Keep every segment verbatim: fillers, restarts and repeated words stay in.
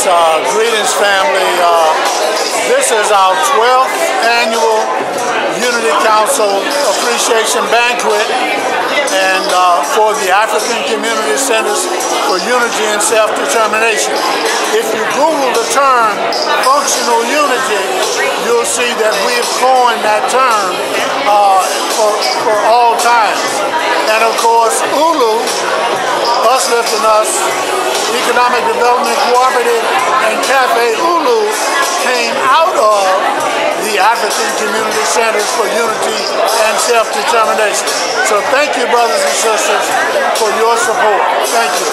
Yes, uh, greetings family. Uh, this is our twelfth annual Unity Council Appreciation Banquet and uh, for the African Community Centers for Unity and Self-Determination. If you Google the term functional unity, you'll see that we've coined that term uh, for, for all times. And of course, U L U, Us Lifting Us, Economic Development Cooperative, and Cafe U L U came out of the African Community Centers for Unity and Self-Determination. So thank you, brothers and sisters, for your support. Thank you.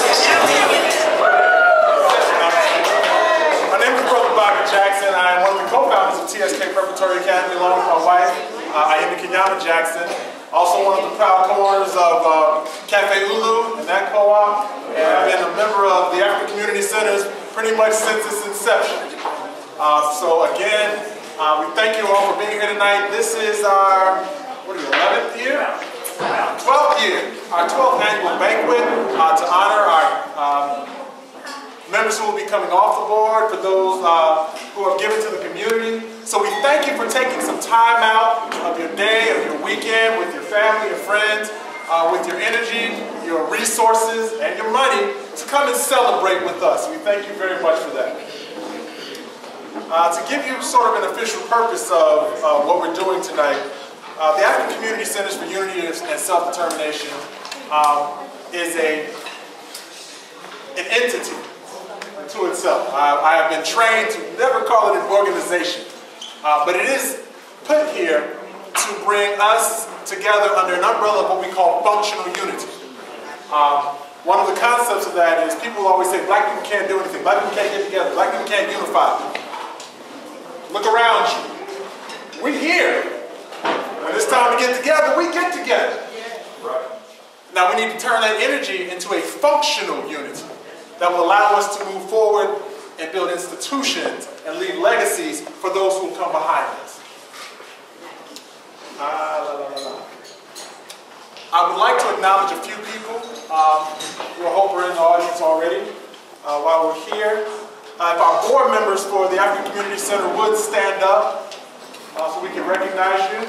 My name is Brother Bobby Jackson. I am one of the co-founders of T S K Preparatory Academy along with my wife, uh, Ayemi Kenyama Jackson. Also one of the proud co-owners of uh, Cafe U L U and that co-op. And I've been a member of the African Community Centers pretty much since its inception. Uh, so again, uh, we thank you all for being here tonight. This is our, what are you, eleventh year? twelfth year, our twelfth annual banquet uh, to honor our um, members who will be coming off the board, for those uh, who have given to the community. So we thank you for taking some time out of your day, of your weekend, with your family and friends, uh, with your energy, your resources, and your money to come and celebrate with us. We thank you very much for that. Uh, to give you sort of an official purpose of uh, what we're doing tonight, uh, the African Community Centers for Unity and Self-Determination um, is a, an entity to itself. Uh, I have been trained to never call it an organization, uh, but it is put here to bring us together under an umbrella of what we call functional unity. Um, one of the concepts of that is people always say black people can't do anything, black people can't get together, black people can't unify. Look around you. We're here. When it's time to get together, we get together. Now we need to turn that energy into a functional unity that will allow us to move forward and build institutions and leave legacies for those who will come behind us. Ah, la, la, la, la. I would like to acknowledge a few people um, who I hope are in the audience already uh, while we're here. Uh, if our board members for the African Community Center would stand up uh, so we can recognize you.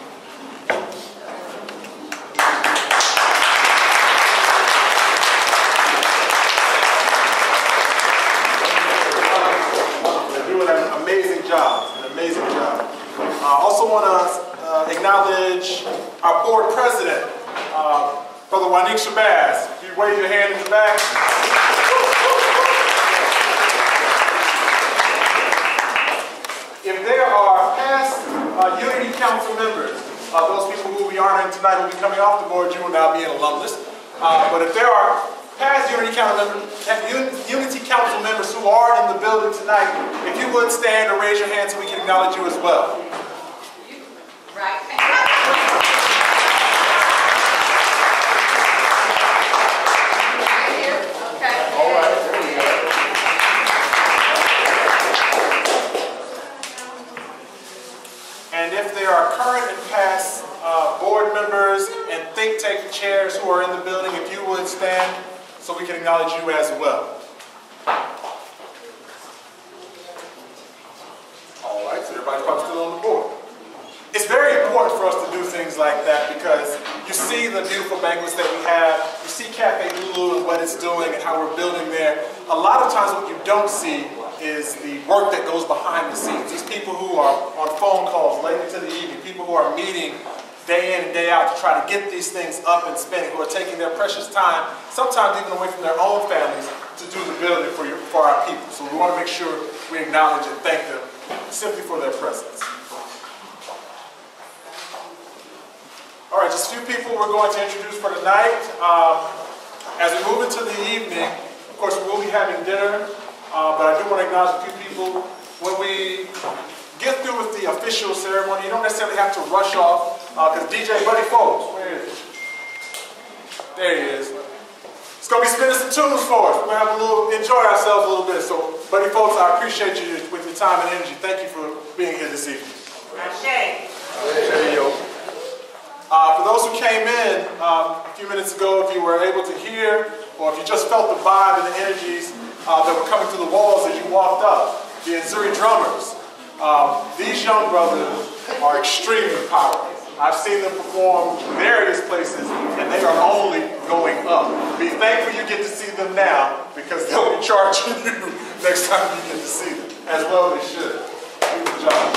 Job, an amazing job. I uh, also want to uh, acknowledge our board president, uh, Brother Wanique Shabazz. If you wave your hand in the back. If there are past uh, Unity Council members, uh, those people who we honoring tonight will be coming off the board, you will now be an alumnus. Uh, but if there are past Unity Council, members, Unity Council members who are in the building tonight, if you would stand or raise your hand so we can acknowledge you as well. Right. Okay. All right, there we go. And if there are current and past uh, board members and think tank chairs who are in the building, if you would stand so we can acknowledge you as well. All right, so everybody's probably still on the board. It's very important for us to do things like that because you see the beautiful banquets that we have, you see Cafe U L U and what it's doing and how we're building there. A lot of times what you don't see is the work that goes behind the scenes. These people who are on phone calls late into the evening, people who are meeting day in and day out to try to get these things up and spinning, who are taking their precious time, sometimes even away from their own families, to do the building for, your, for our people. So we want to make sure we acknowledge and thank them simply for their presence. All right, just a few people we're going to introduce for tonight. Um, as we move into the evening, of course we will be having dinner, uh, but I do want to acknowledge a few people. When we get through with the official ceremony, you don't necessarily have to rush off, because uh, D J Buddy Folks, where is he? There he is. It's going to be spinning some tunes for us. We're going to have a little, enjoy ourselves a little bit. So, Buddy Folks, I appreciate you with your time and energy. Thank you for being here this evening. Ashe. There you go. Uh, for those who came in um, a few minutes ago, if you were able to hear, or if you just felt the vibe and the energies uh, that were coming through the walls as you walked up, the Nzuri drummers. Um, these young brothers are extremely powerful. I've seen them perform various places, and they are only going up. Be thankful you get to see them now, because they'll be charging you next time you get to see them, as well they should. Good job.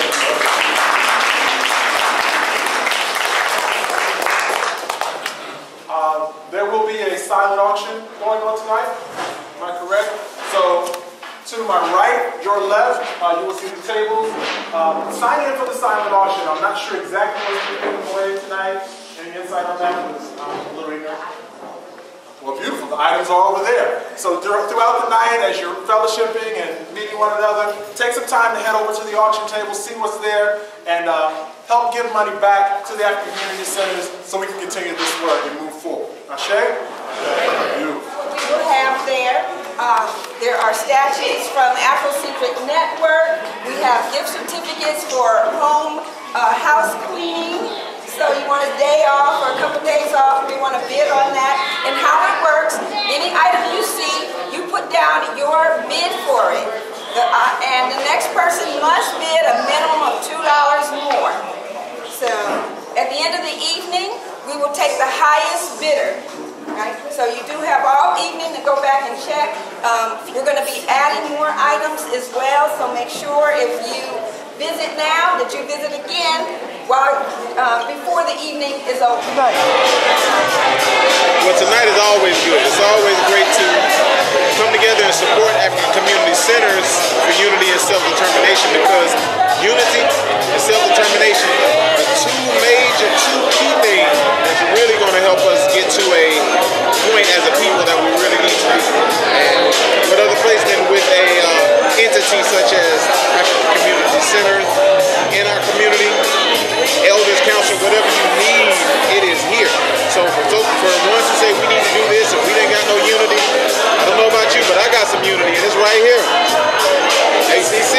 Uh, there will be a silent auction going on tonight. Am I correct? So, to my right, your left, uh, you will see the tables. Um, sign in for the silent auction. I'm not sure exactly what's being given away tonight. Any insight on that? Because I'm a little ignorant. Well, beautiful. The items are over there. So throughout the night, as you're fellowshipping and meeting one another, take some time to head over to the auction table, see what's there, and uh, help give money back to the African community centers so we can continue this work and move forward. Ashe? Beautiful. We will have there, uh, there are statues from Afrocentric Network. We have gift certificates for home uh, house cleaning. So you want a day off or a couple days off, we want to bid on that. And how it works, any item you see, you put down your bid for it. The, uh, and the next person must bid a minimum of two dollars more. So at the end of the evening, we will take the highest bidder. Right? So you do have all evening to go back and check. Um, we're going to be adding more items as well, so make sure if you visit now that you visit again while uh, before the evening is over. Well, tonight is always good. It's always great to come together and support African community centers for unity and self-determination, because unity and self-determination are two major, two key things that's really going to help us get to a point as a people that we really need to be. And what other place than with a uh, entity such as African community centers in our community, elders council, whatever you need, it is here. So for, for ones who say we need to do this and we ain't got no unity, I don't know about you, but I got some unity, and it's right here. A C C.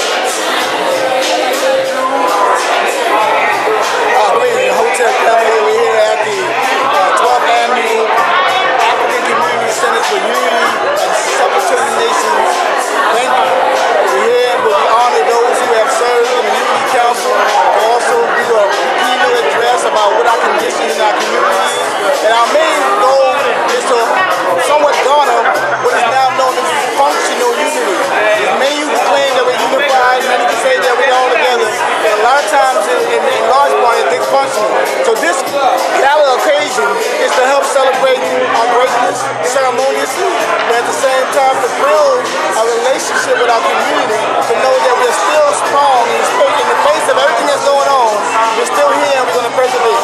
Uh, we're in the Hotel Cavalier. We're here at the uh, twelfth Annual African Community Center for Unity and Self-Determination Banquet. We're here and we honor those who have served in the Unity Council. We also do a keynote address about what our conditions in our community. And our main goal is to somewhat garner what is now known as functional unity. Many you claim that we're unified, many can say that we're all together, but a lot of times in, in, in large part it's dysfunctional. So this gala occasion is to help celebrate our greatness ceremoniously, but at the same time to build a relationship with our community, to know that we're still strong in the face of everything that's going on. We're still here and we're going to persevere.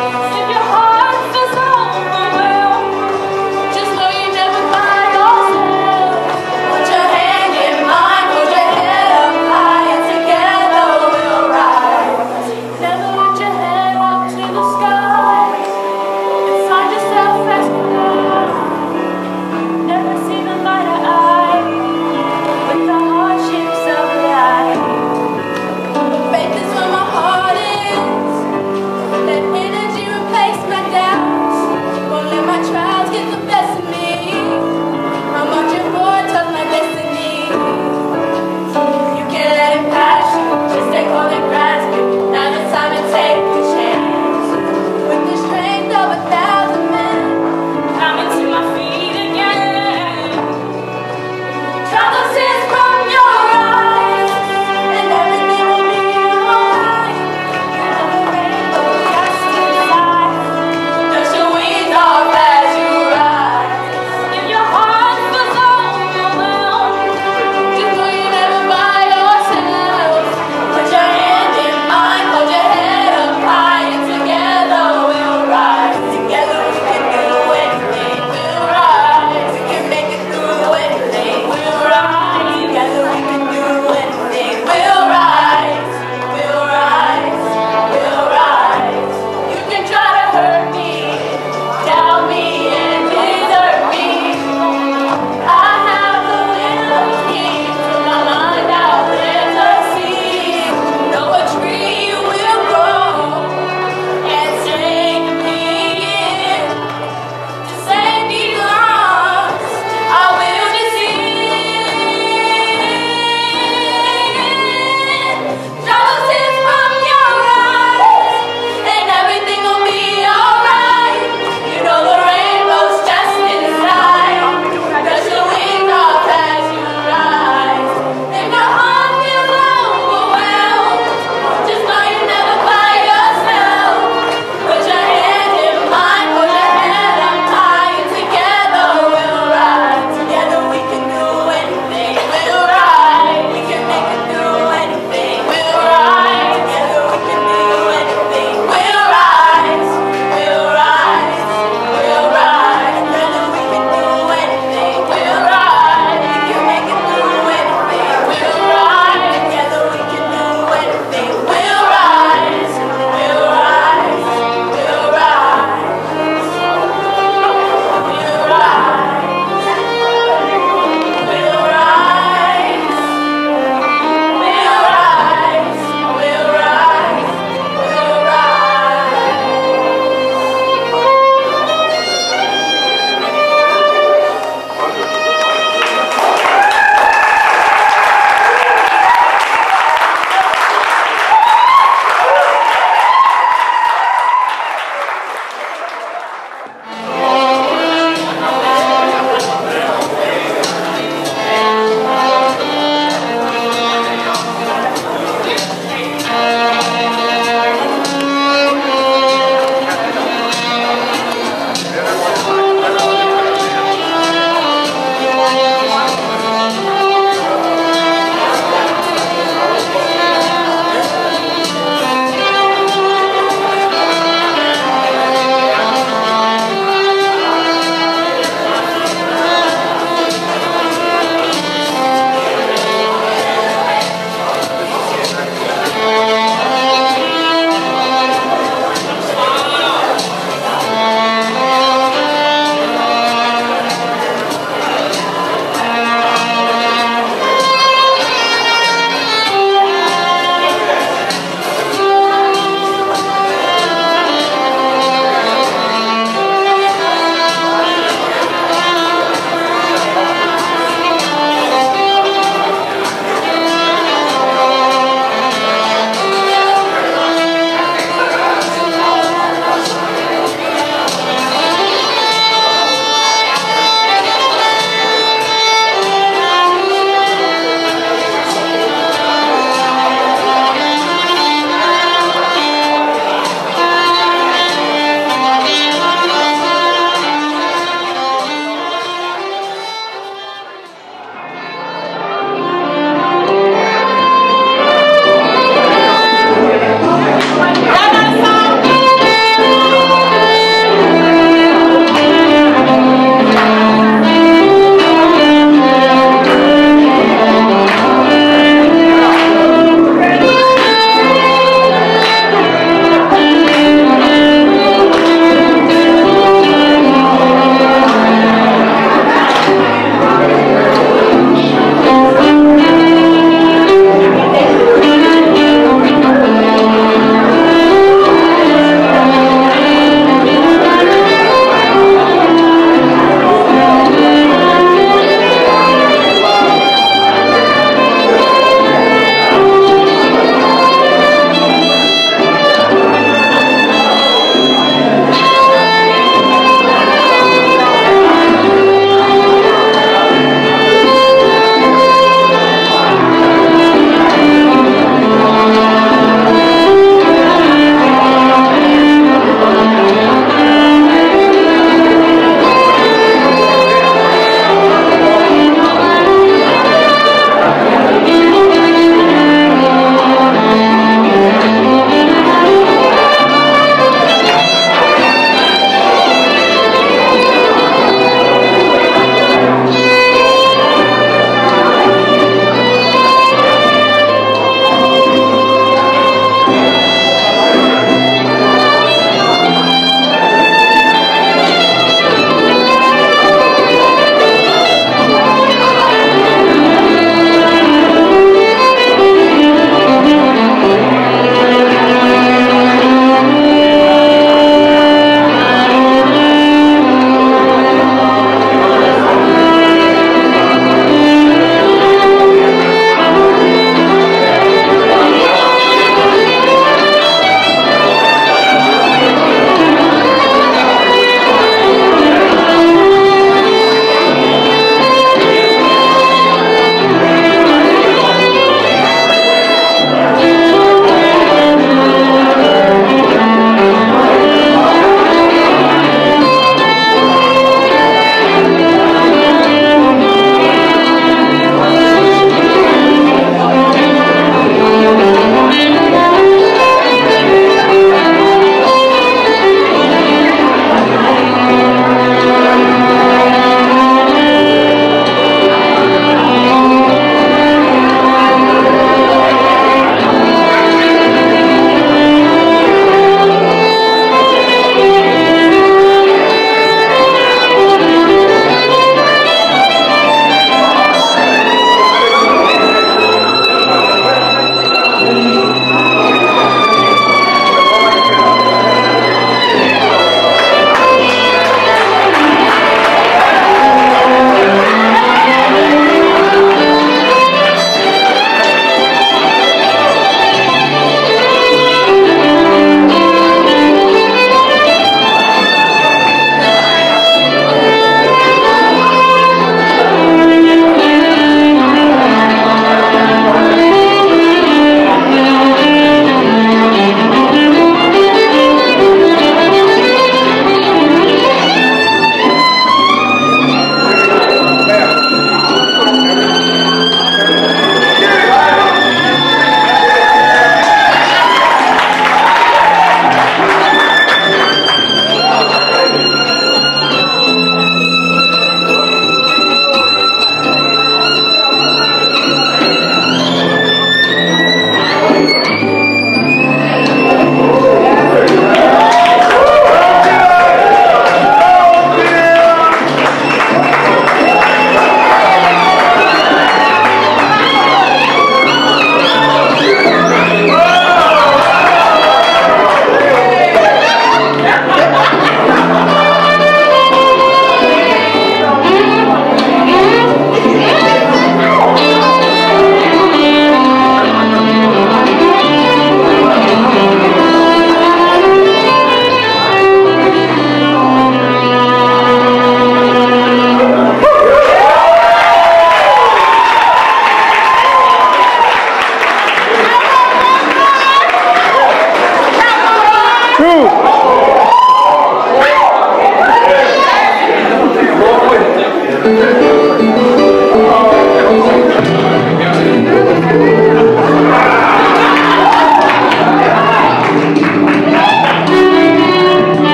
Just know you never find yourself.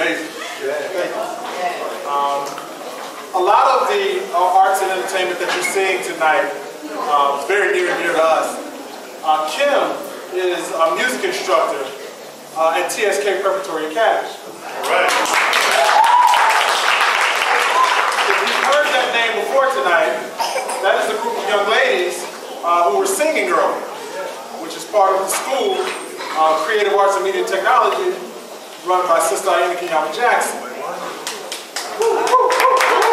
amazing. Thank you. Um, a lot of the uh, arts and entertainment that you're seeing tonight uh, is very near and dear to us. Uh, Kim is a music instructor uh, at T S K Preparatory Academy. All right. If you've heard that name before tonight, that is a group of young ladies uh, who were singing earlier, which is part of the school, uh, Creative Arts and Media Technology, run by Sister Jackson. Woo, woo, woo, woo.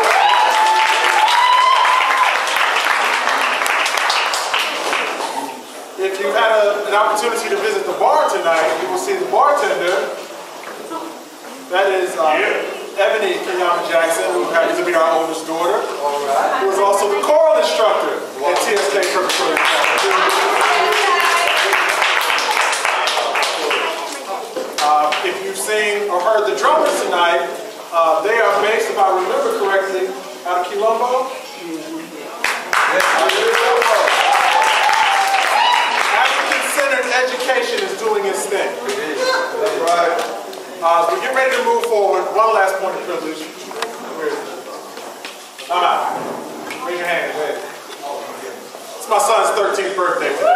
If you've had a, an opportunity to visit the bar tonight, you will see the bartender. That is uh, yeah. Ebony Kenyama Jackson, who happens to be our oldest daughter, right. Who is also the choral instructor at T S K Preparatory Academy. Uh, if you've seen or heard the drummers tonight, uh, they are based, if I remember correctly, out of Quilombo. African-centered education is doing its thing. That's right. Uh, we get ready to move forward. One last point of privilege. Where is it? I'm out. Raise your hand. It's my son's thirteenth birthday today.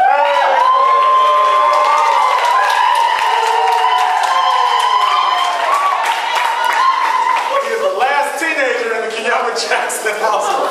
Teenager in the Kenyama Jackson household.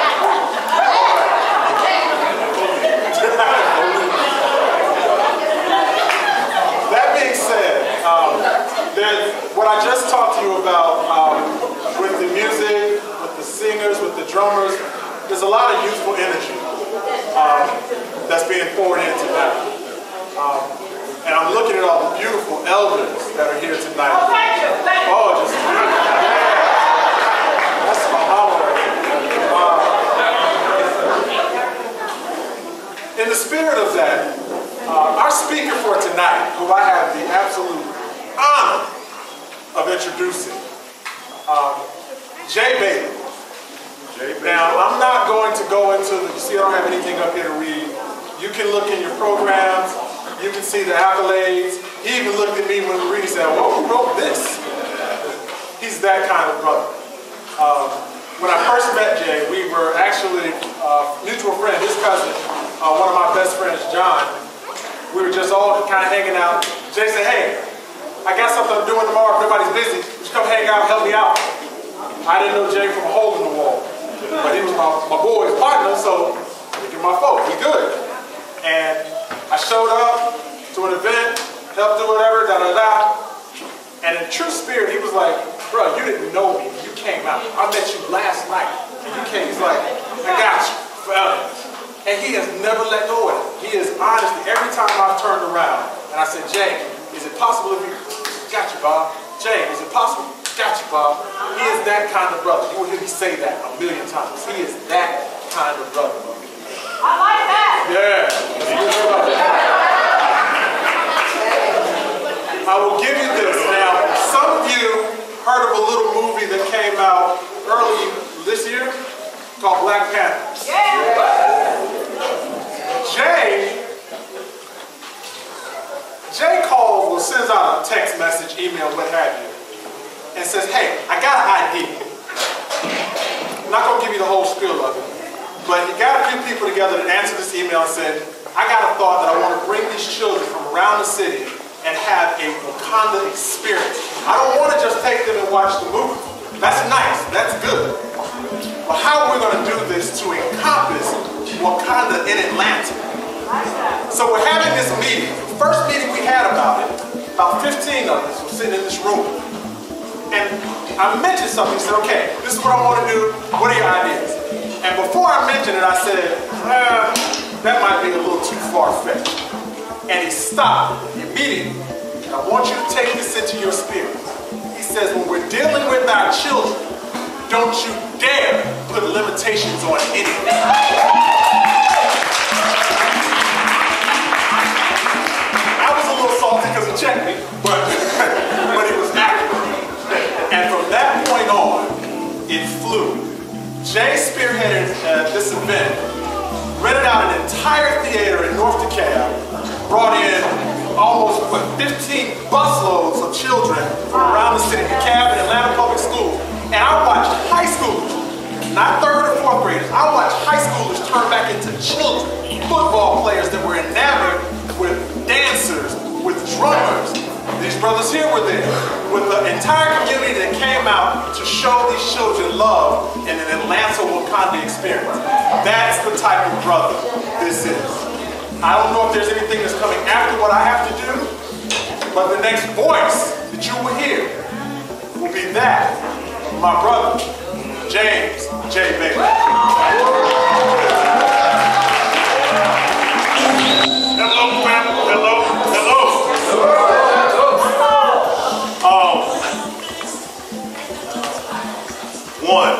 That being said, um, what I just talked to you about um, with the music, with the singers, with the drummers, there's a lot of youthful energy um, that's being poured into that. Um, and I'm looking at all the beautiful elders that are here tonight. Oh, thank you. Thank you. Oh, just yeah. That's my mama right there. Uh, in the spirit of that, uh, our speaker for tonight, who I have the absolute honor of introducing, um, Jay Bailey. Jay Bailey. Now, I'm not going to go into the, you see I don't have anything up here to read. You can look in your programs, you can see the accolades. He even looked at me when we read and said, well, who wrote this? He's that kind of brother. Um, when I first met Jay, we were actually uh, mutual friend, his cousin, uh, one of my best friends, John. We were just all kind of hanging out. Jay said, hey, I got something I'm doing tomorrow. If everybody's busy, just come hang out and help me out. I didn't know Jay from a hole in the wall, but he was my, my boy's partner, so he was my folk. We good. And I showed up to an event, helped do whatever, da da da. And in true spirit, he was like, bro, you didn't know me. You came out. I met you last night. And you came. He's like, I got you forever. And he has never let go of it. He is honestly, every time I've turned around and I said, Jay, is it possible if you, got you, Bob. Jay, is it possible? Got you, Bob. He is that kind of brother. You will hear me say that a million times. He is that kind of brother. I like that. Yeah. I will give you this. Now, some of you heard of a little movie that came out early this year called Black Panther. Yeah. Jay, Jay calls or sends out a text message, email, what have you, and says, hey, I got an idea. I'm not going to give you the whole spiel of it, but he got a few people together to answer this email and said, I got a thought that I want to bring these children from around the city and have a Wakanda experience. I don't want to just take them and watch the movie. That's nice, that's good. But how are we going to do this to encompass Wakanda in Atlanta? So we're having this meeting. The first meeting we had about it, about fifteen of us were sitting in this room. And I mentioned something. He said, okay, this is what I want to do. What are your ideas? And before I mentioned it, I said, uh, that might be a little too far-fetched. And he stopped immediately. And I want you to take this into your spirit. He says, when we're dealing with our children, don't you dare put limitations on anything. I was a little salty because he checked me, but, but he was accurate. And from that point on, it flew. Jay spearheaded uh, this event, rented out an entire theater in North DeKalb, brought in almost what, fifteen busloads of children from from around the city, DeKalb and Atlanta Public Schools. And I watched high schoolers, not third or fourth graders, I watched high schoolers turn back into children, football players that were enamored with dancers, with drummers. These brothers here were there, with the entire community that came out to show these children love in an Atlanta Wakanda experience. That's the type of brother this is. I don't know if there's anything that's coming after what I have to do, but the next voice that you will hear will be that of my brother, James J. Baker. Hello, family. Hello. Hello. Um, one,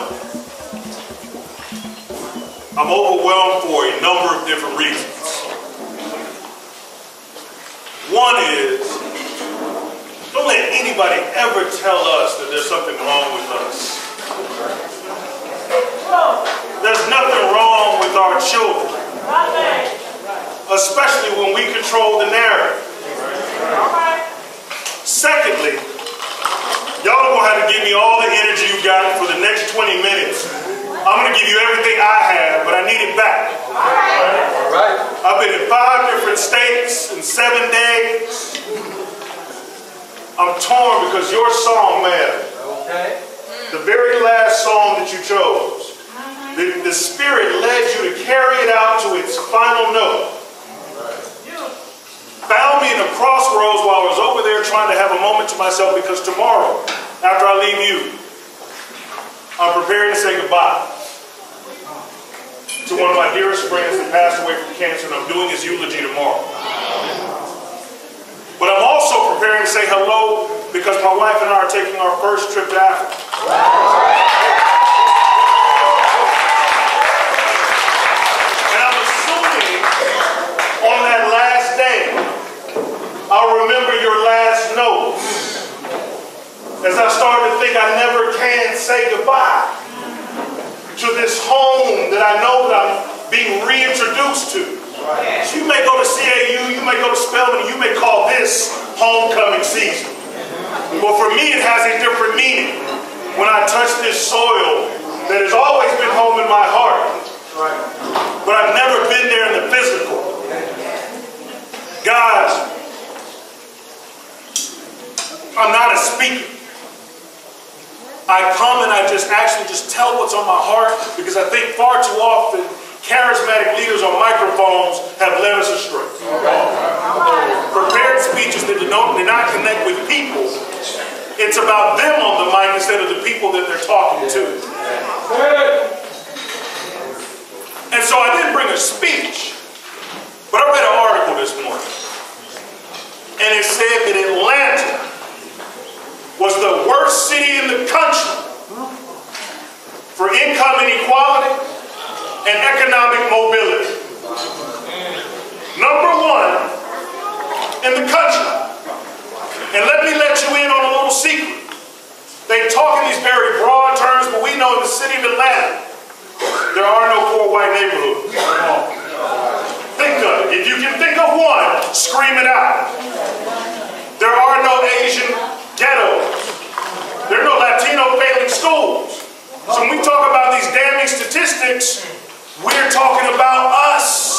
I'm overwhelmed for a number of different reasons. One is, don't let anybody ever tell us that there's something wrong with us. There's nothing wrong with our children, especially when we control the narrative. Secondly, y'all are gonna have to give me all the energy you got for the next twenty minutes. I'm gonna give you everything I have, but I need it back. All right. I've been in five different states in seven days. I'm torn because your song, man, okay, the very last song that you chose, the, the Spirit led you to carry it out to its final note. Found me in a crossroads while I was over there trying to have a moment to myself, because tomorrow, after I leave you, I'm preparing to say goodbye to one of my dearest friends that passed away from cancer, and I'm doing his eulogy tomorrow. But I'm also preparing to say hello because my wife and I are taking our first trip to Africa. And I'm assuming on that last day, I'll remember your last note as I start to think I never can say goodbye to this home that I know that I'm being reintroduced to. So you may go to C A U, you may go to Spelman, you may call this homecoming season. But for me, it has a different meaning when I touch this soil that has always been home in my heart. But I've never been there in the physical. Guys, I'm not a speaker. I come and I just actually just tell what's on my heart, because I think far too often charismatic leaders on microphones have led us astray. Prepared speeches that do not, do not connect with people. It's about them on the mic instead of the people that they're talking to. And so I didn't bring a speech, but I read an article this morning. And it said that Atlanta was the worst city in the country for income inequality and economic mobility. Number one in the country. And let me let you in on a little secret. They talk in these very broad terms, but we know in the city of Atlanta, there are no poor white neighborhoods. Think of it. If you can think of one, scream it out. There are no Asian ghettos. There are no Latino failing schools. So when we talk about these damning statistics, we're talking about us.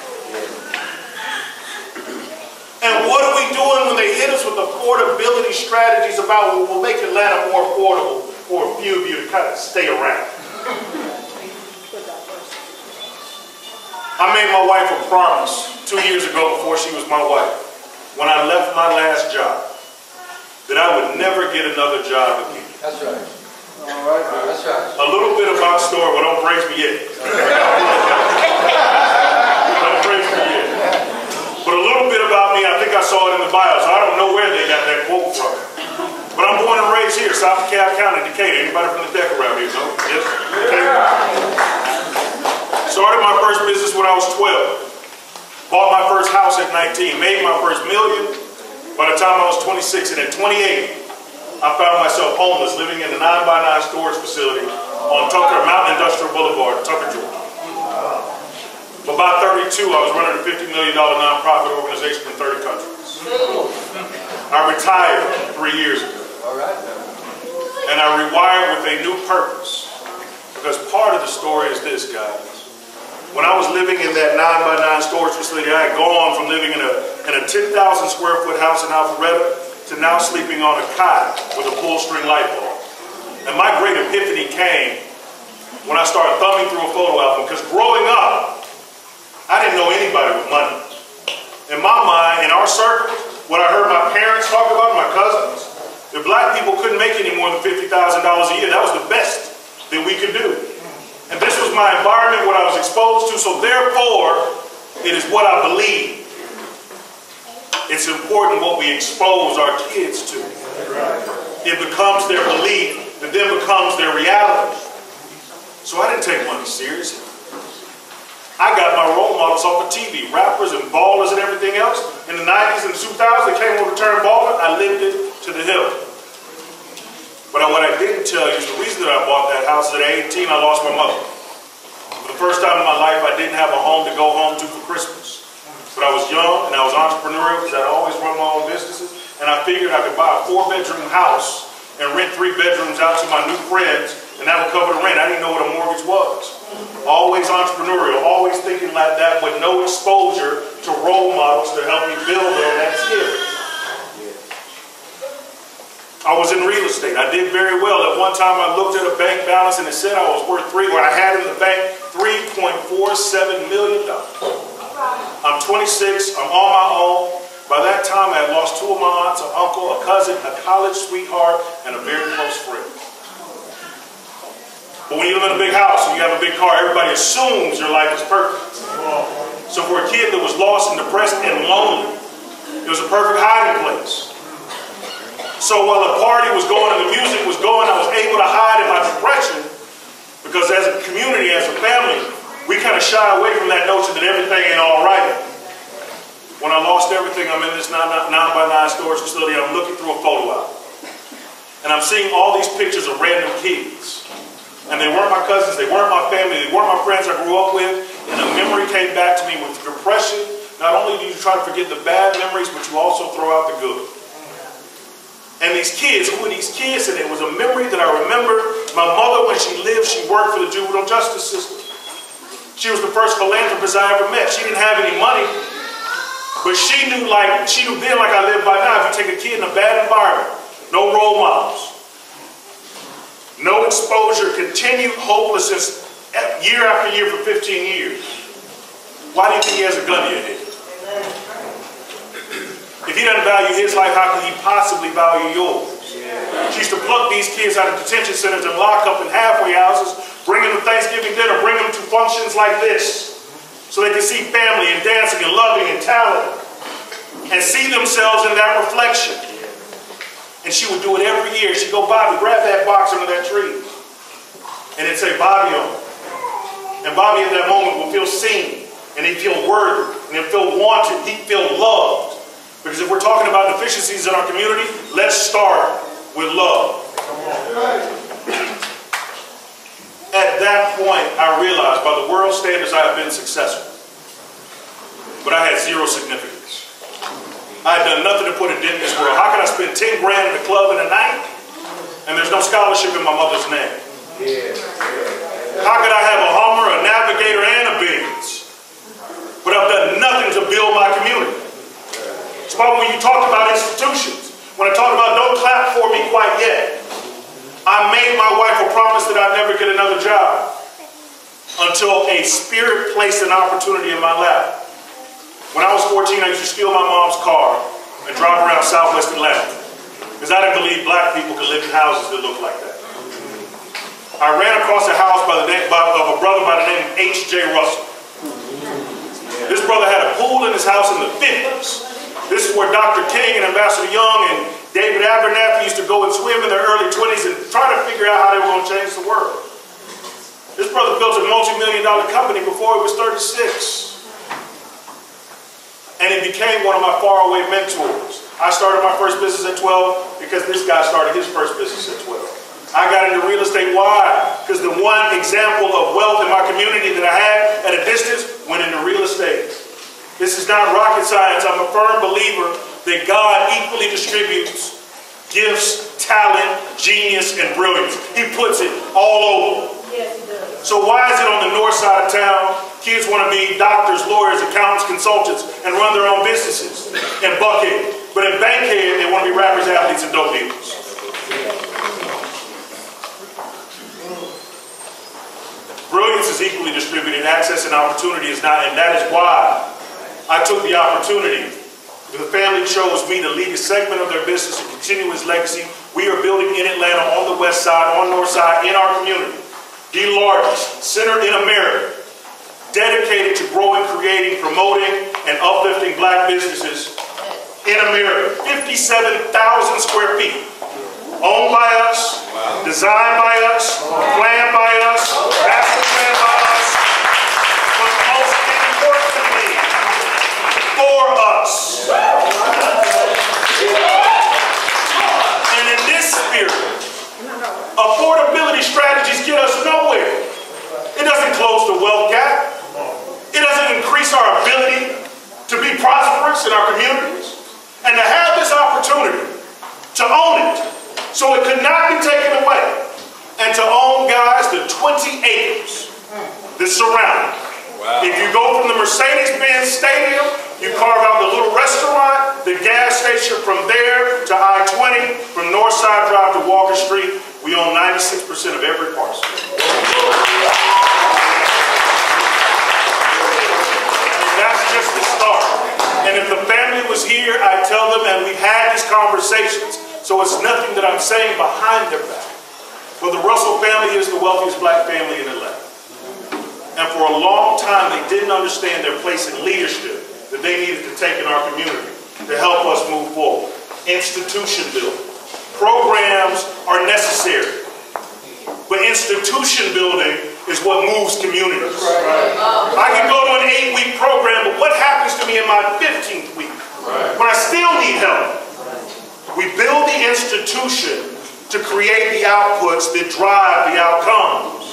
And what are we doing when they hit us with affordability strategies about what will make Atlanta more affordable for a few of you to kind of stay around? I made my wife a promise two years ago before she was my wife, when I left my last job, that I would never get another job again. That's right. All right. That's right. A little bit about story, well, don't praise me yet. Don't praise me yet. But a little bit about me, I think I saw it in the bio, so I don't know where they got that quote from. But I'm born and raised here, South DeKalb County, Decatur. Anybody from the deck around here, no? Yes? Okay. Started my first business when I was twelve. Bought my first house at nineteen. Made my first million by the time I was twenty-six. And at twenty-eight, I found myself homeless, living in a nine by nine storage facility on Tucker, Mountain Industrial Boulevard, Tucker, Georgia. But by thirty-two, I was running a fifty million dollar nonprofit organization in thirty countries. I retired three years ago. All right. And I rewired with a new purpose. Because part of the story is this, guys. When I was living in that nine by nine storage facility, I had gone from living in a, in a ten thousand square foot house in Alpharetta to now sleeping on a cot with a pull string light bulb. And my great epiphany came when I started thumbing through a photo album, because growing up, I didn't know anybody with money. In my mind, in our circle, what I heard my parents talk about, my cousins, if black people couldn't make any more than fifty thousand dollars a year, that was the best that we could do. And this was my environment, what I was exposed to, so therefore, it is what I believe. It's important what we expose our kids to. It becomes their belief, that then becomes their reality. So I didn't take money seriously. I got my role models off of T V, rappers and ballers and everything else. In the nineties and the two thousands, they came over the term baller, I lived it to the hill. But what I didn't tell you is the reason that I bought that house is at eighteen, I lost my mother. For the first time in my life, I didn't have a home to go home to for Christmas. But I was young and I was entrepreneurial because I'd always run my own businesses. And I figured I could buy a four bedroom house and rent three bedrooms out to my new friends, and that would cover the rent. I didn't know what a mortgage was. Always entrepreneurial, always thinking like that with no exposure to role models to help me build on that skill. I was in real estate. I did very well. At one time I looked at a bank balance and it said I was worth three, or I had in the bank three point four seven million dollars. I'm twenty-six, I'm on my own. By that time I had lost two of my aunts, an uncle, a cousin, a college sweetheart, and a very close friend. But when you live in a big house and you have a big car, everybody assumes your life is perfect. So for a kid that was lost and depressed and lonely, it was a perfect hiding place. So while the party was going and the music was going, I was able to hide in my depression, because as a community, as a family, we kind of shy away from that notion that everything ain't all right. When I lost everything, I'm in this nine by nine storage facility, I'm looking through a photo album. And I'm seeing all these pictures of random kids. And they weren't my cousins, they weren't my family, they weren't my friends I grew up with. And a memory came back to me with depression. Not only do you try to forget the bad memories, but you also throw out the good. And these kids, who were these kids? And it was a memory that I remember. My mother, when she lived, she worked for the juvenile justice system. She was the first philanthropist I ever met. She didn't have any money, but she knew like, she knew then like I live by now, if you take a kid in a bad environment, no role models, no exposure, continued hopelessness year after year for fifteen years. Why do you think he has a gun to your head? If he doesn't value his life, how can he possibly value yours? Yeah. She used to pluck these kids out of detention centers and lock up in halfway houses, bring them to Thanksgiving dinner, bring them to functions like this, so they could see family and dancing and loving and talent, and see themselves in that reflection. And she would do it every year. She'd go, Bobby, grab that box under that tree. And it'd say Bobby on it. And Bobby at that moment would feel seen, and he'd feel worthy, and he'd feel wanted, he'd feel loved. Because if we're talking about deficiencies in our community, let's start with love. At that point, I realized by the world's standards I have been successful. But I had zero significance. I had done nothing to put a dent in this world. How can I spend ten grand in a club in a night and there's no scholarship in my mother's name? How could I have a Hummer, a Navigator, and a Benz, but I've done nothing to build my community? It's probably when you talk about institutions. When I talk about don't clap for me quite yet. I made my wife a promise that I'd never get another job until a spirit placed an opportunity in my lap. When I was fourteen, I used to steal my mom's car and drive around Southwest Atlanta because I didn't believe black people could live in houses that looked like that. I ran across a house by the name, by, of a brother by the name of H J Russell. This brother had a pool in his house in the fifties. This is where Doctor King and Ambassador Young and David Abernathy used to go and swim in their early twenties and try to figure out how they were going to change the world. This brother built a multi-million dollar company before he was thirty-six. And he became one of my faraway mentors. I started my first business at twelve because this guy started his first business at twelve. I got into real estate. Why? Because the one example of wealth in my community that I had at a distance went into real estate. This is not rocket science. I'm a firm believer that God equally distributes Gifts, talent, genius, and brilliance. He puts it all over. Yes, he does. So why is it on the north side of town, kids want to be doctors, lawyers, accountants, consultants, and run their own businesses in Buckhead? But in Bankhead, they want to be rappers, athletes, and dope dealers. Brilliance is equally distributed. Access and opportunity is not, and that is why I took the opportunity. The family chose me to lead a segment of their business and continue his legacy. We are building in Atlanta, on the west side, on the north side, in our community, the largest center in America, dedicated to growing, creating, promoting, and uplifting black businesses in America. fifty-seven thousand square feet. Owned by us, designed by us, planned by us, master planned by us, but most importantly, for us. And in this spirit, affordability strategies get us nowhere. It doesn't close the wealth gap. It doesn't increase our ability to be prosperous in our communities. And to have this opportunity to own it, so it could not be taken away, and to own, guys, the twenty acres that surround it. Wow. If you go from the Mercedes-Benz Stadium, you carve out the little restaurant, the gas station, from there to I twenty, from Northside Drive to Walker Street, we own ninety-six percent of every parcel. And that's just the start. And if the family was here, I'd tell them, and we've had these conversations, so it's nothing that I'm saying behind their back. But the Russell family is the wealthiest black family in Atlanta. And for a long time, they didn't understand their place in leadership that they needed to take in our community to help us move forward. Institution building. Programs are necessary, but institution building is what moves communities. I can go to an eight-week program, but what happens to me in my fifteenth week when I still need help? We build the institution to create the outputs that drive the outcomes.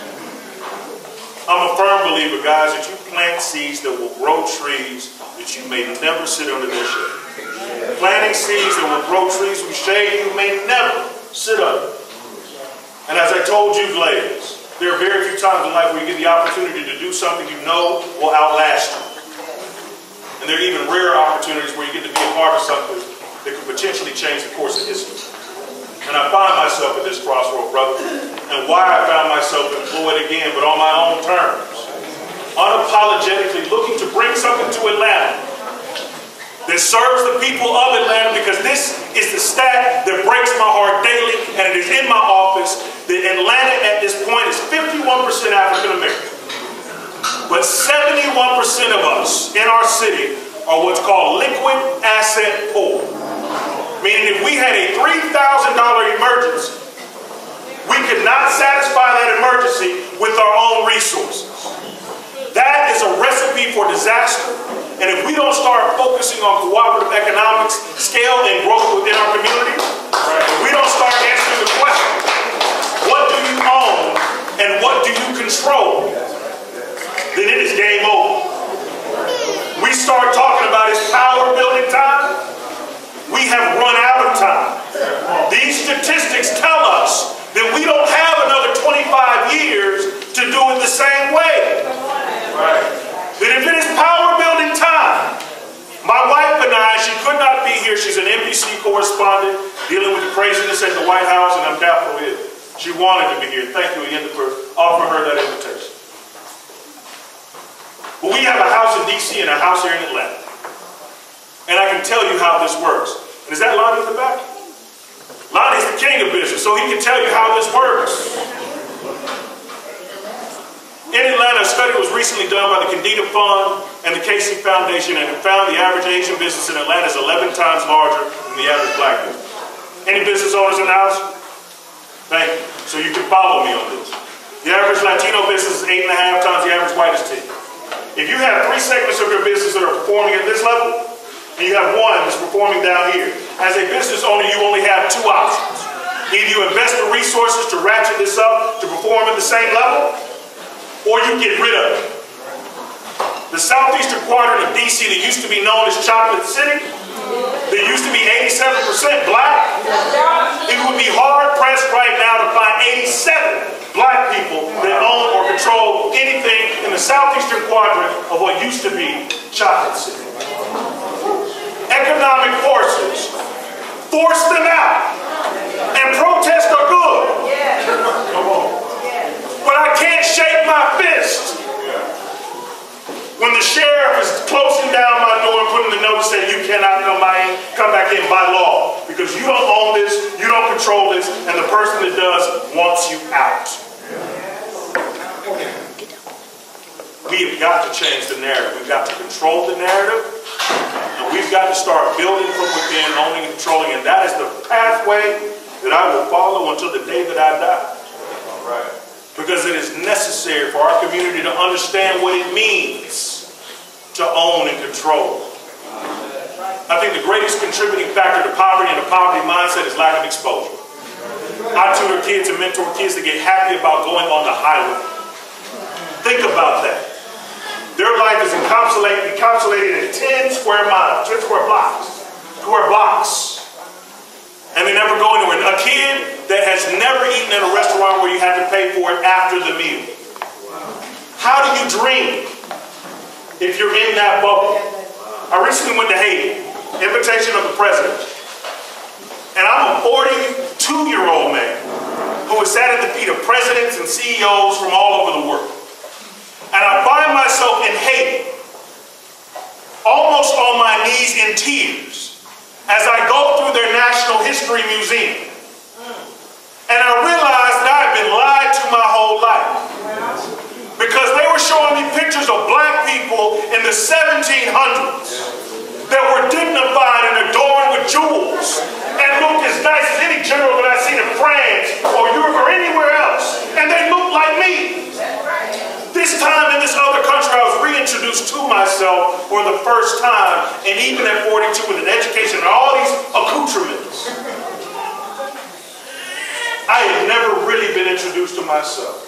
I'm a firm believer, guys, that you plant seeds that will grow trees that you may never sit under their shade. Planting seeds that will grow trees whose shade you may never sit under. And as I told you, ladies, there are very few times in life where you get the opportunity to do something you know will outlast you. And there are even rare opportunities where you get to be a part of something that could potentially change the course of history. And I find myself at this crossroad, brother, and why I found myself employed again, but on my own terms, unapologetically looking to bring something to Atlanta that serves the people of Atlanta, because this is the stat that breaks my heart daily, and it is in my office, that Atlanta at this point is fifty-one percent African American. But seventy-one percent of us in our city are what's called liquid asset poor. Meaning if we had a three thousand dollar emergency, we could not satisfy that emergency with our own resources. That is a recipe for disaster. And if we don't start focusing on cooperative economics, scale, and growth within our community, if we don't start answering the question, what do you own and what do you control, then it is game over. We start talking about it's power building time, we have run out of time. These statistics tell us that we don't have another twenty-five years to do it the same way. Right. That if it is power building time, my wife and I, she could not be here. She's an N B C correspondent dealing with the craziness at the White House and on Capitol Hill. She wanted to be here. Thank you again for offering her that invitation. But we have a house in D C and a house here in Atlanta. And I can tell you how this works. And is that Lonnie in the back? Lonnie's the king of business, so he can tell you how this works. In Atlanta, a study was recently done by the Candida Fund and the Casey Foundation, and it found the average Asian business in Atlanta is eleven times larger than the average black business. Any business owners in the house? Thank you. So you can follow me on this. The average Latino business is eight and a half times the average white is ten. If you have three segments of your business that are performing at this level, and you have one that's performing down here, as a business owner, you only have two options. Either you invest the resources to ratchet this up to perform at the same level, or you get rid of it. The southeastern quadrant of D C that used to be known as Chocolate City that used to be eighty-seven percent black, it would be hard-pressed right now to find eighty-seven black people that own or control anything in the southeastern quadrant of what used to be Chocolate City. Economic forces force them out, and protests are good. Come on. But I can't shake my fist when the sheriff is closing down my door and putting the notice saying you cannot come by in, come back in by law because you don't own this, you don't control this, and the person that does wants you out. We have got to change the narrative. We've got to control the narrative, and we've got to start building from within, owning and controlling, and that is the pathway that I will follow until the day that I die. All right. Because it is necessary for our community to understand what it means to own and control. I think the greatest contributing factor to poverty and the poverty mindset is lack of exposure. I tutor kids and mentor kids to get happy about going on the highway. Think about that. Their life is encapsulated, encapsulated in ten square miles, ten square blocks, square blocks. And they never go anywhere. A kid that has never eaten in a restaurant where you have to pay for it after the meal. How do you dream if you're in that bubble? I recently went to Haiti, invitation of the president. And I'm a forty-two-year-old man who has sat at the feet of presidents and C E Os from all over the world. And I find myself in Haiti, almost on my knees in tears, as I go through their National History Museum. And I realized that I've been lied to my whole life. Because they were showing me pictures of black people in the seventeen hundreds that were dignified and adorned with jewels and looked as nice as any general that I've seen in France or Europe or anywhere else. And they looked like me. This time in this other country, I was reintroduced to myself for the first time, and even at forty-two with an education and all these accoutrements. I had never really been introduced to myself.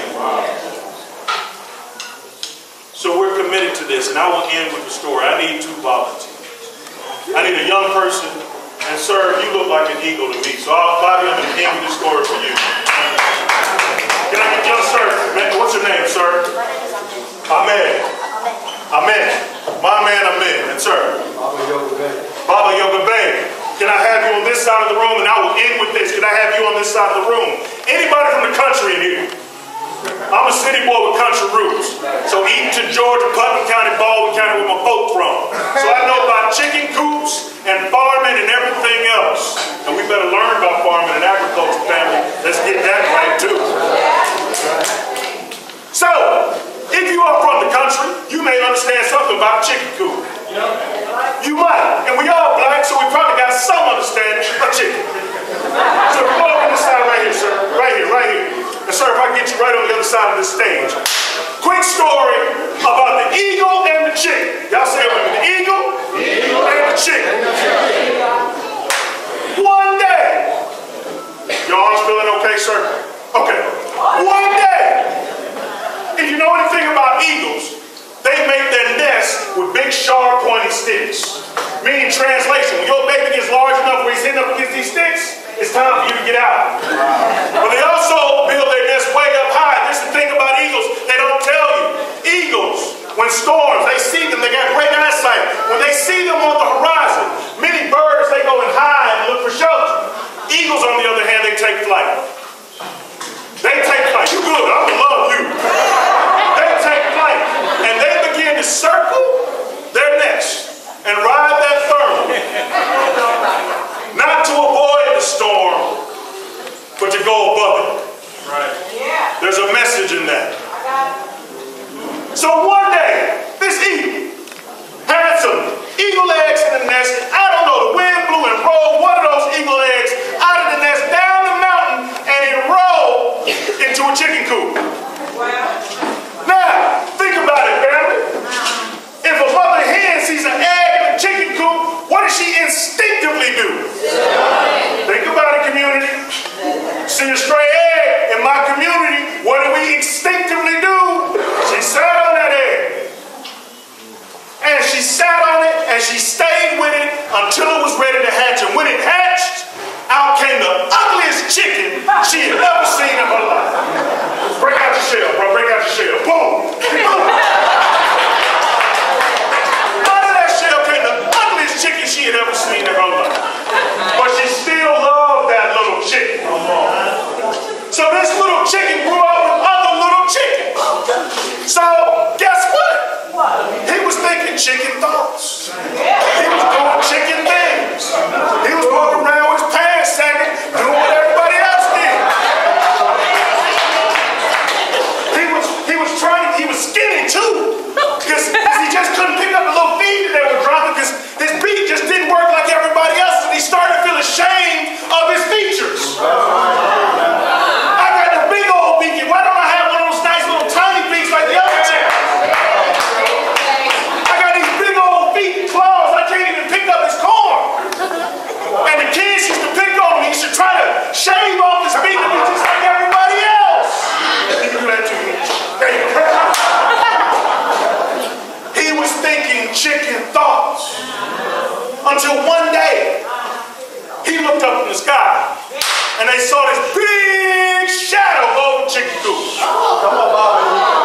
So we're committed to this, and I will end with a story. I need two volunteers. I need a young person, and sir, you look like an eagle to me, so I'll, Bobby, I'm going to end with this story for you. Can I get young sir? What's your name, sir? Ahmed. Ahmed. My man Ahmed. And sir? Baba Yoga Bay. Baba Yoga Bay. Can I have you on this side of the room? And I will end with this. Can I have you on this side of the room? Anybody from the country in here? I'm a city boy with country roots. So Eaton, Georgia, Putnam County, Baldwin County, where my folk from. So I know about chicken coops and farming and everything else. And we better learn about farming and agriculture, family. Let's get that right too. So, if you are from the country, you may understand something about chicken coop. You might. And we all black, so we probably got some understanding of chicken. So go over this side right here, sir. Right here, right here. And sir, if I can get you right on the other side of this stage. Quick story about the eagle and the chicken. Y'all say it with me. The eagle, eagle and the chicken. One day. Your arms feeling okay, sir? Okay. One day. If you know anything about eagles, they make their nest with big, sharp, pointy sticks. Meaning, translation, when your baby gets large enough where he's hitting up against these sticks, it's time for you to get out. But they also build their nest way up high. This is the thing about eagles, they don't tell you. Eagles, when storms, they see them, they got great eyesight. When they see them on the horizon, many birds, they go and hide and look for shelter. Eagles, on the other hand, they take flight. They take flight. You good, I'm gonna love you. They take flight, and they begin to circle their nest and ride that thermal. Not to avoid the storm, but to go above it. Right. Yeah. There's a message in that. So one day, this eagle had some eagle eggs in the nest. I don't know, the wind blew and rolled one of those eagle eggs out of the nest down the mountain, and it rolled into a chicken coop. Wow. Now, think about it, family. If a mother hen sees an egg in a chicken coop, what does she instinctively do? Think about it, community. See a stray egg in my community, what do we instinctively do? She sat on that egg. And she sat on it and she stayed with it until it was they saw this big shadow go over the chicken coop. Come on, Bobby.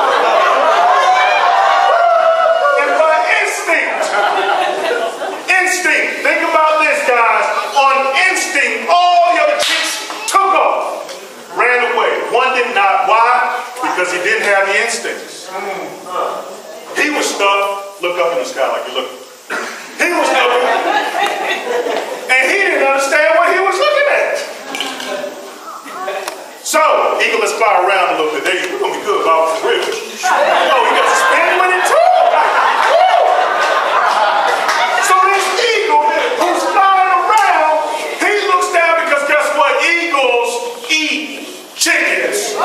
And by instinct, instinct, think about this, guys. On instinct, all the other chicks took off, ran away. One did not. Why? Because he didn't have the instincts. He was stuck. Look up in the sky like you look. He was looking. And he didn't understand what he was looking at. So, eagle, let's fly around a little bit. There you go. We're going to be good, Bob. For real. Oh, you got to spin with it too? So this eagle who's flying around, he looks down because guess what? Eagles eat chickens.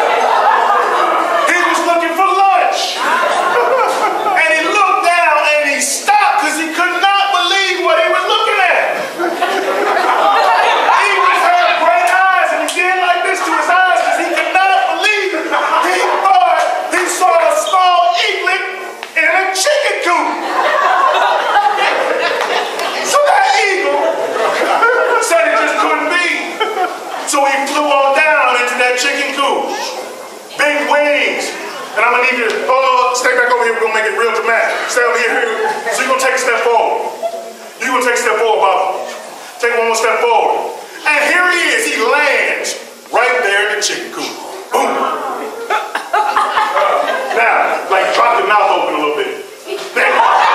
He was looking for lunch. And he looked down and he stopped because he could not believe what he was looking at. Eagles had great eyes and he did like this to his eyes because he could not believe it. He thought he saw a small eaglet in a chicken coop. So that eagle said it just couldn't be. So he flew on down into that chicken coop. Big wings. And I'm going to need you to, oh, stay back over here. We're going to make it real dramatic. Stay over here. So you're going to take a step forward. You're going to take a step forward, Bobby. Take one more step forward. And here he is. He lands right there in the chicken coop. Boom. Now, like drop your mouth open a little bit. There.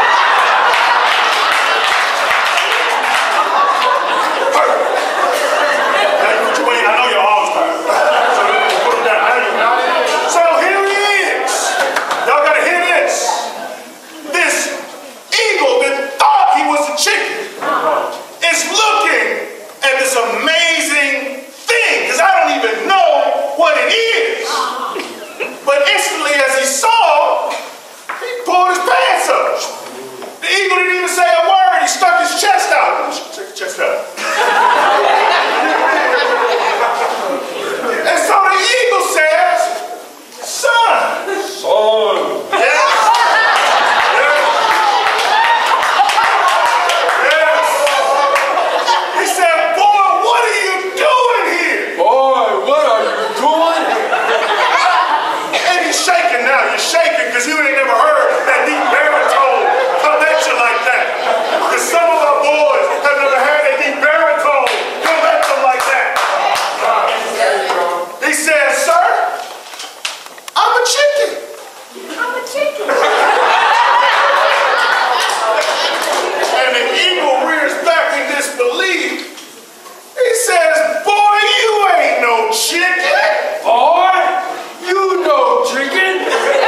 Perfect. Now you put your wing. I know your arms tired. So put them down. Now you So here he is. Y'all gotta hear this. This eagle that thought he was a chicken is looking at this amazing thing, because I don't even know what it is. But instantly as he saw, he pulled his pants up. The eagle didn't even say a word. He stuck his chest out. Check his chest out. And so the eagle says, son. Son. Yes. Yes. Yes. He said, boy, what are you doing here? Boy, what are you doing? And he's shaking now. You're shaking because you ain't never heard that deep baritone come at you like that. Because some of our boys have never had that deep baritone come at them like that. He says, sir, I'm a chicken. I'm a chicken. And the eagle rears back in disbelief. He says, boy, you ain't no chicken. Boy, you know chicken.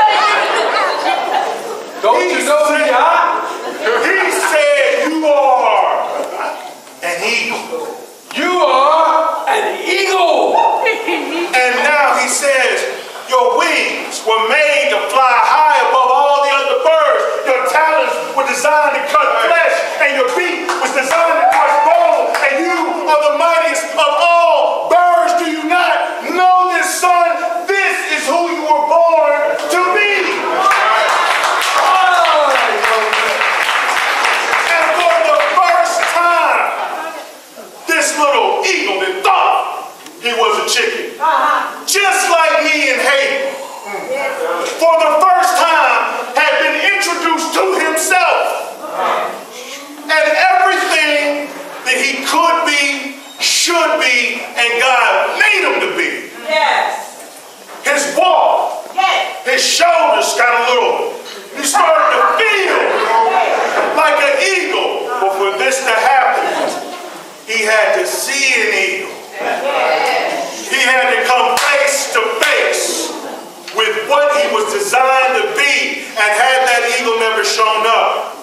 Don't He you know said- me, huh? He said, you are an eagle. You are an eagle. And now he says, your wings were made to fly high above all the other birds. Your talons were designed to cut flesh, and your beak was designed to crush bone. And you are the mightiest of all birds. Do you not know this, son? This is who you were born to be. And for the first time, this little eagle that thought he was a chicken, just like me and Hayden, for the first time had been introduced to himself and everything that he could be, should be, and God made him to be. Yes. His walk, Yes. his shoulders got a little, he started to feel like an eagle. But for this to happen, he had to see an eagle. He had to come face to face with what he was designed to be, and had that eagle never shown up.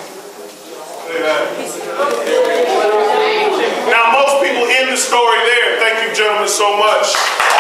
Now most people end the story there. Thank you, gentlemen, so much.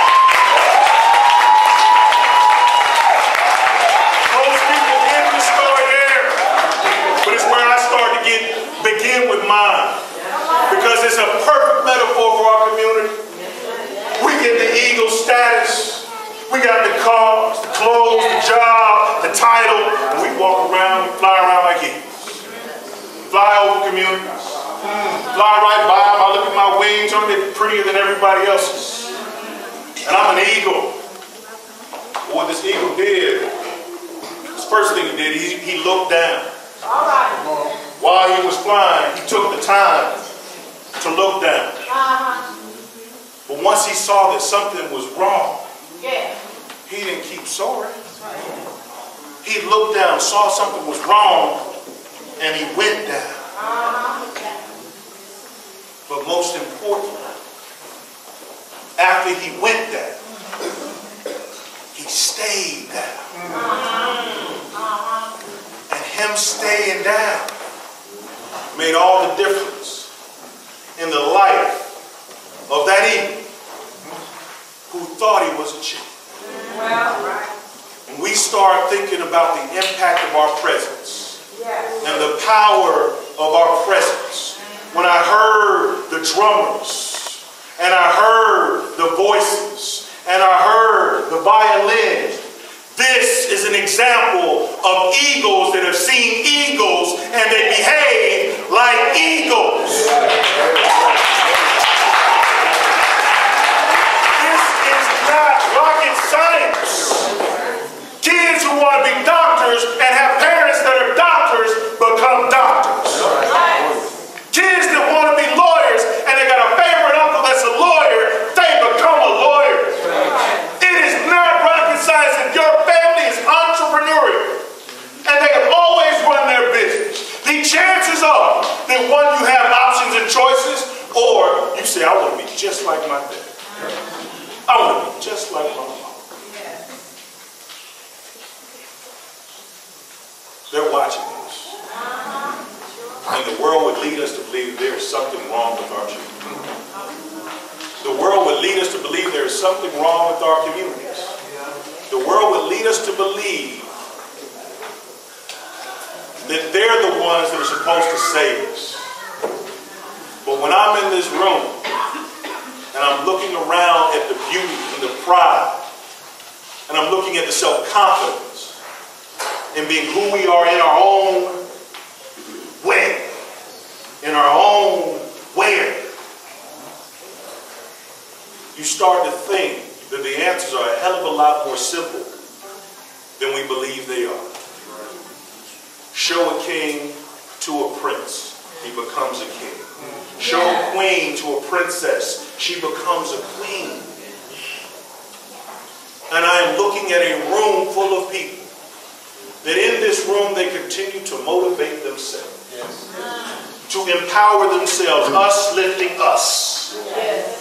Most people end the story there, but it's where I start to get begin with mine, because it's a perfect metaphor for our community. We get the eagle status. We got the cars, the clothes, the job, the title, and we walk around, we fly around like eagles. Fly over communities, Fly right by them. I look at my wings. I'm a bit prettier than everybody else's. And I'm an eagle. But what this eagle did, the first thing he did, he, he looked down. All right. While he was flying, he took the time to look down. Uh-huh. But once he saw that something was wrong, Yeah. he didn't keep soaring. He looked down, saw something was wrong, and he went down. Uh-huh. But most importantly, after he went down, he stayed down. Uh-huh. And him staying down made all the difference in the life of that eagle who thought he was a chicken. Well, right. When we start thinking about the impact of our presence Yes. and the power of our presence, when I heard the drummers and I heard the voices and I heard the violin, this is an example of eagles that have seen eagles and they behave like eagles. This is not rocket science. Kids who want to be doctors and have parents that are doctors become doctors. Kids that want to be lawyers and they got a favorite uncle that's a lawyer, they become a lawyer. It is not rocket science if your family is entrepreneurial and they have always run their business. The chances are that one, you have options and choices, or you say, I want to be just like my dad. I want to be just like my mom. They're watching us. And the world would lead us to believe there is something wrong with our children. The world would lead us to believe there is something wrong with our communities. The world would lead us to believe that they're the ones that are supposed to save us. But when I'm in this room and I'm looking around at the beauty and the pride, and I'm looking at the self-confidence and being who we are in our own way, in our own way, you start to think that the answers are a hell of a lot more simple than we believe they are. Show a king to a prince, he becomes a king. Show a queen to a princess, she becomes a queen. And I am looking at a room full of people that in this room they continue to motivate themselves. Yes. To empower themselves, us lifting us. Yes.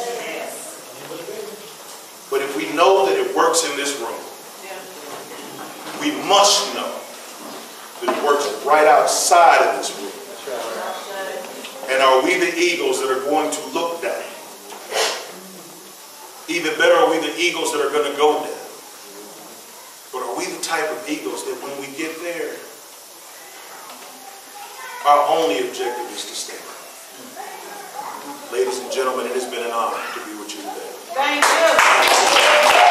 But if we know that it works in this room, we must know that it works right outside of this room. And are we the eagles that are going to look down? Even better, are we the eagles that are going to go down? But are we the type of eagles that when we get there, our only objective is to stay? Ladies and gentlemen, it has been an honor to be with you today. Thank you.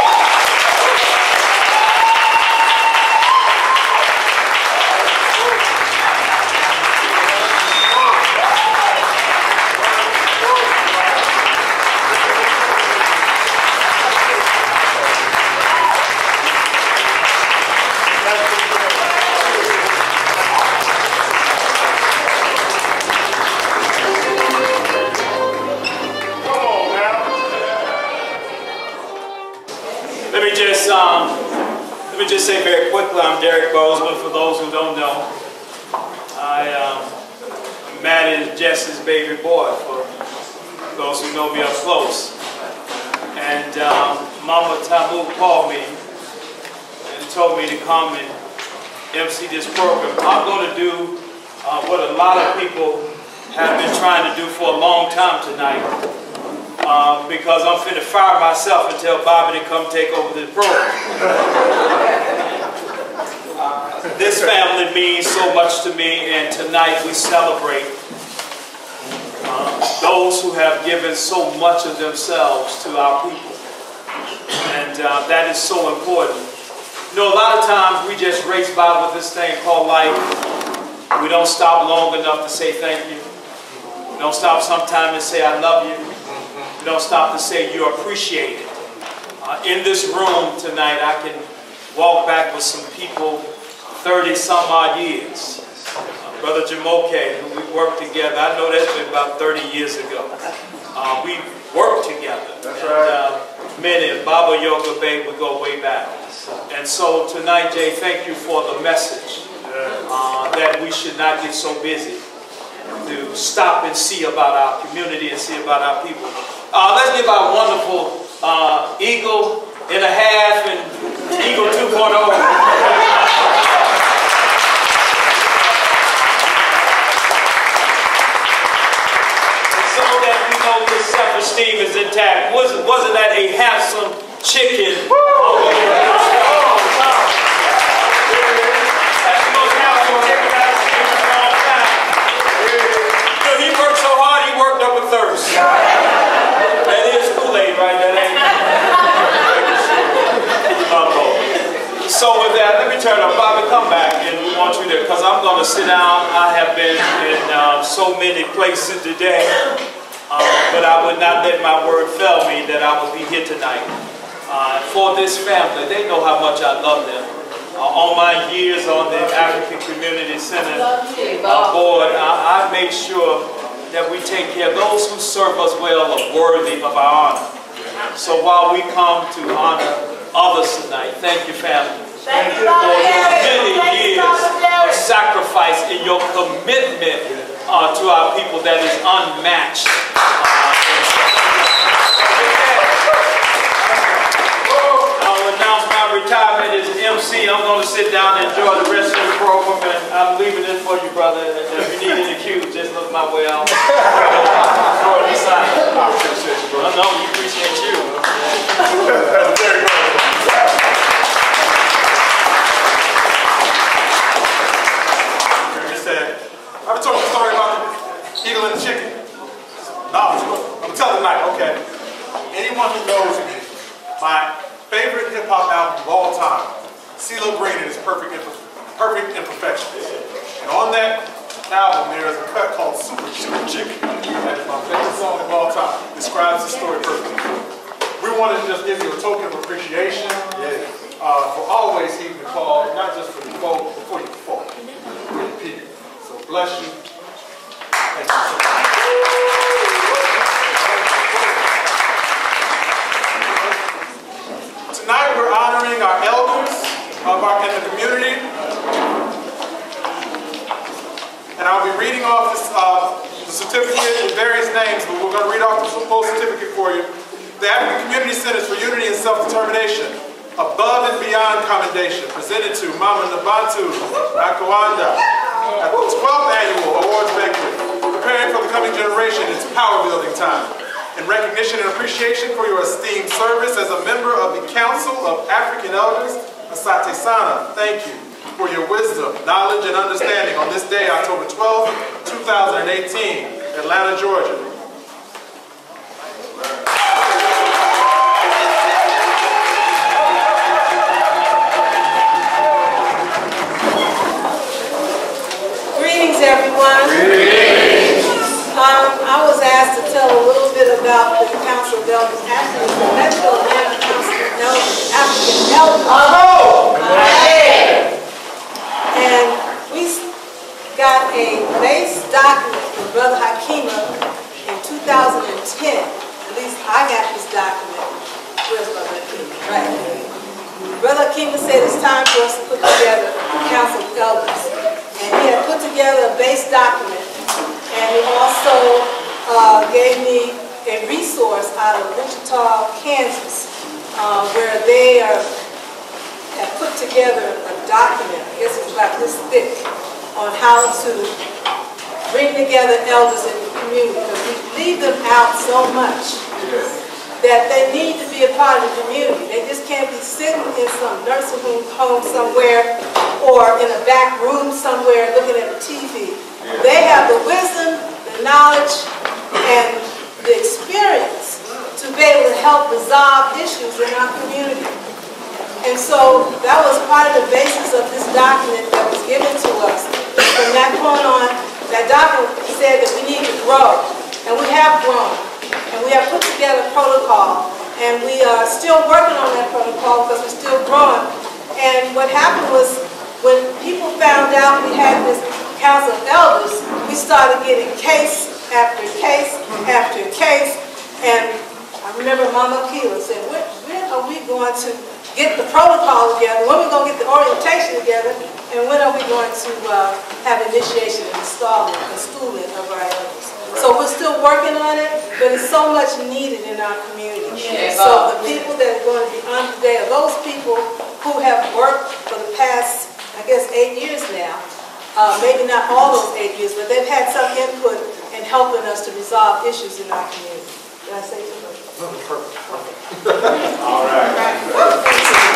Let me just um, let me just say very quickly, I'm Derek Bozeman. For those who don't know, I um, Matt is Jess's baby boy. For those who know me up close, and um, Mama Tamu called me and told me to come and M C this program. I'm going to do uh, what a lot of people have been trying to do for a long time tonight. Um, because I'm finna fire myself and tell Bobby to come take over the program. uh, this family means so much to me, and tonight we celebrate uh, those who have given so much of themselves to our people. And uh, that is so important. You know, a lot of times we just race by with this thing called life. We don't stop long enough to say thank you. don't stop sometime to say I love you. You don't stop to say you're appreciated. Uh, in this room tonight, I can walk back with some people thirty some odd years. Uh, Brother Jamoke, who we worked together, I know that's been about thirty years ago. Uh, we worked together. That's and, right. Uh, many, Baba Yoga Bay would go way back. And so tonight, Jay, thank you for the message uh, that we should not get so busy to stop and see about our community and see about our people. Uh, let's give our wonderful uh, Eagle and a half and Eagle two point oh. So that we know his self-esteem is intact. Wasn't, wasn't that a handsome chicken? That's the most handsome chicken I've seen in a long time. You know, he worked so hard, he worked up a thirst. That is Kool-Aid, right? That ain't. So with that, let me turn up. Bobby, come back, and we want you there, because I'm going to sit down. I have been in uh, so many places today, uh, but I would not let my word fail me that I would be here tonight. Uh, for this family, they know how much I love them. Uh, all my years on the African Community Center uh, board, I, I make sure that we take care of those who serve us well are worthy of our honor. So while we come to honor others tonight, thank you, family. Thank you, For Baba your many Thank you, years Baba of sacrifice in your commitment uh, to our people that is unmatched. Uh, I'll announce my retirement as M C. I'm going to sit down and enjoy the rest of the program, and I'm leaving this for you, brother. And if you need any cues, just look my way. I'll throw it aside. I appreciate you, brother. I know we appreciate you. That's very good. I've been talking a story about the eagle and the chicken. No, I'm going to tell tonight, okay. Anyone who knows me, my favorite hip-hop album of all time, CeeLo Green and his Perfect, Perfect Imperfections. And on that album, there is a cut called Super Super Chicken. That is my favorite song of all time. Describes the story perfectly. We wanted to just give you a token of appreciation uh, for always heeding the call, not just for the folk, but for your folk, for your people. Bless you. Thank you so much. Tonight we're honoring our elders of our in the community. And I'll be reading off this, uh, the certificate with various names, but we're going to read off the full certificate for you. The African Community Centers for Unity and Self-Determination. Above and beyond commendation presented to Mama Nabantu Akwanda at the twelfth Annual Awards Banquet, preparing for the coming generation. It's power building time. In recognition and appreciation for your esteemed service as a member of the Council of African Elders, Asante Sana, thank you for your wisdom, knowledge, and understanding on this day, October twelfth, two thousand eighteen, Atlanta, Georgia. Everyone. Um, I was asked to tell a little bit about the Council of Elders. Actually, the Metro Atlanta Council of Elders, African Elders. Oh! And we got a base document from Brother Hakima in two thousand ten. At least I got this document. Where's Brother Hakima? Right. Brother Hakima said it's time for us to put together the Council of Elders. And he had put together a base document, and he also uh, gave me a resource out of Wichita, Kansas, uh, where they are, have put together a document, I guess it's about this thick, on how to bring together elders in the community, because we leave them out so much that they need to be a part of the community. They just can't be sitting in some nursing home somewhere or in a back room somewhere looking at the T V. Yeah. They have the wisdom, the knowledge, and the experience to be able to help resolve issues in our community. And so that was part of the basis of this document that was given to us. From that point on, that document said that we need to grow, and we have grown, and we have put together a protocol, and we are still working on that protocol because we're still growing. And what happened was, when people found out we had this council of elders, we started getting case after case after case, and I remember Mama Keela said, when, when are we going to get the protocol together, when are we going to get the orientation together, and when are we going to uh, have initiation and installing and schooling of our elders. So we're still working on it, but it's so much needed in our community. Yeah. So the people that are going to be on today are those people who have worked for the past, I guess, eight years now. Uh, maybe not all those eight years, but they've had some input in helping us to resolve issues in our community. Did I say too much? Perfect. All right. All right.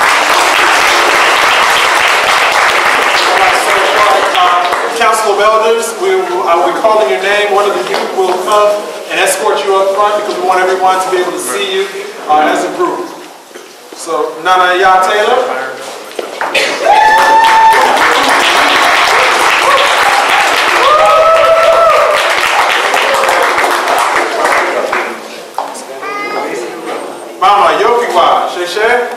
Council of Elders, we will, I will be calling your name. One of the youth will come and escort you up front because we want everyone to be able to see you uh, as a group. So, Nana Ya Taylor. Mama Yokiwa Sheshe.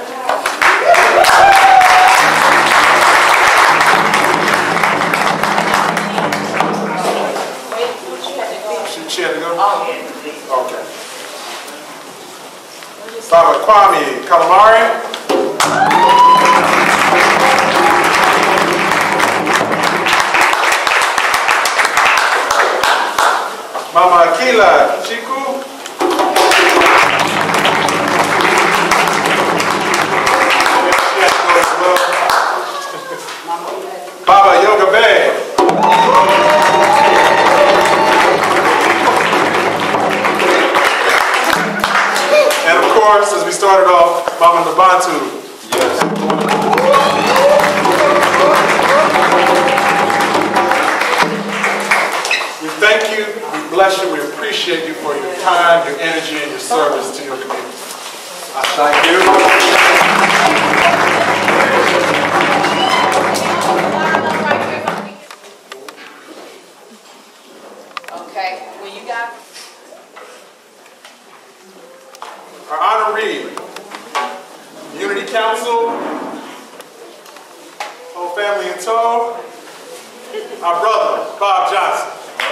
She had to go? Okay. Baba Kwame Calamari. Mama Akila Chiku. She had to go as well. Baba Yoga Bay. And of course, as we started off, Mama Nabantu. Yes. We thank you, we bless you, we appreciate you for your time, your energy, and your service to your community. I thank you. Okay, when you got Our honoree, Unity Council, whole family in tow, our brother, Bob Johnson.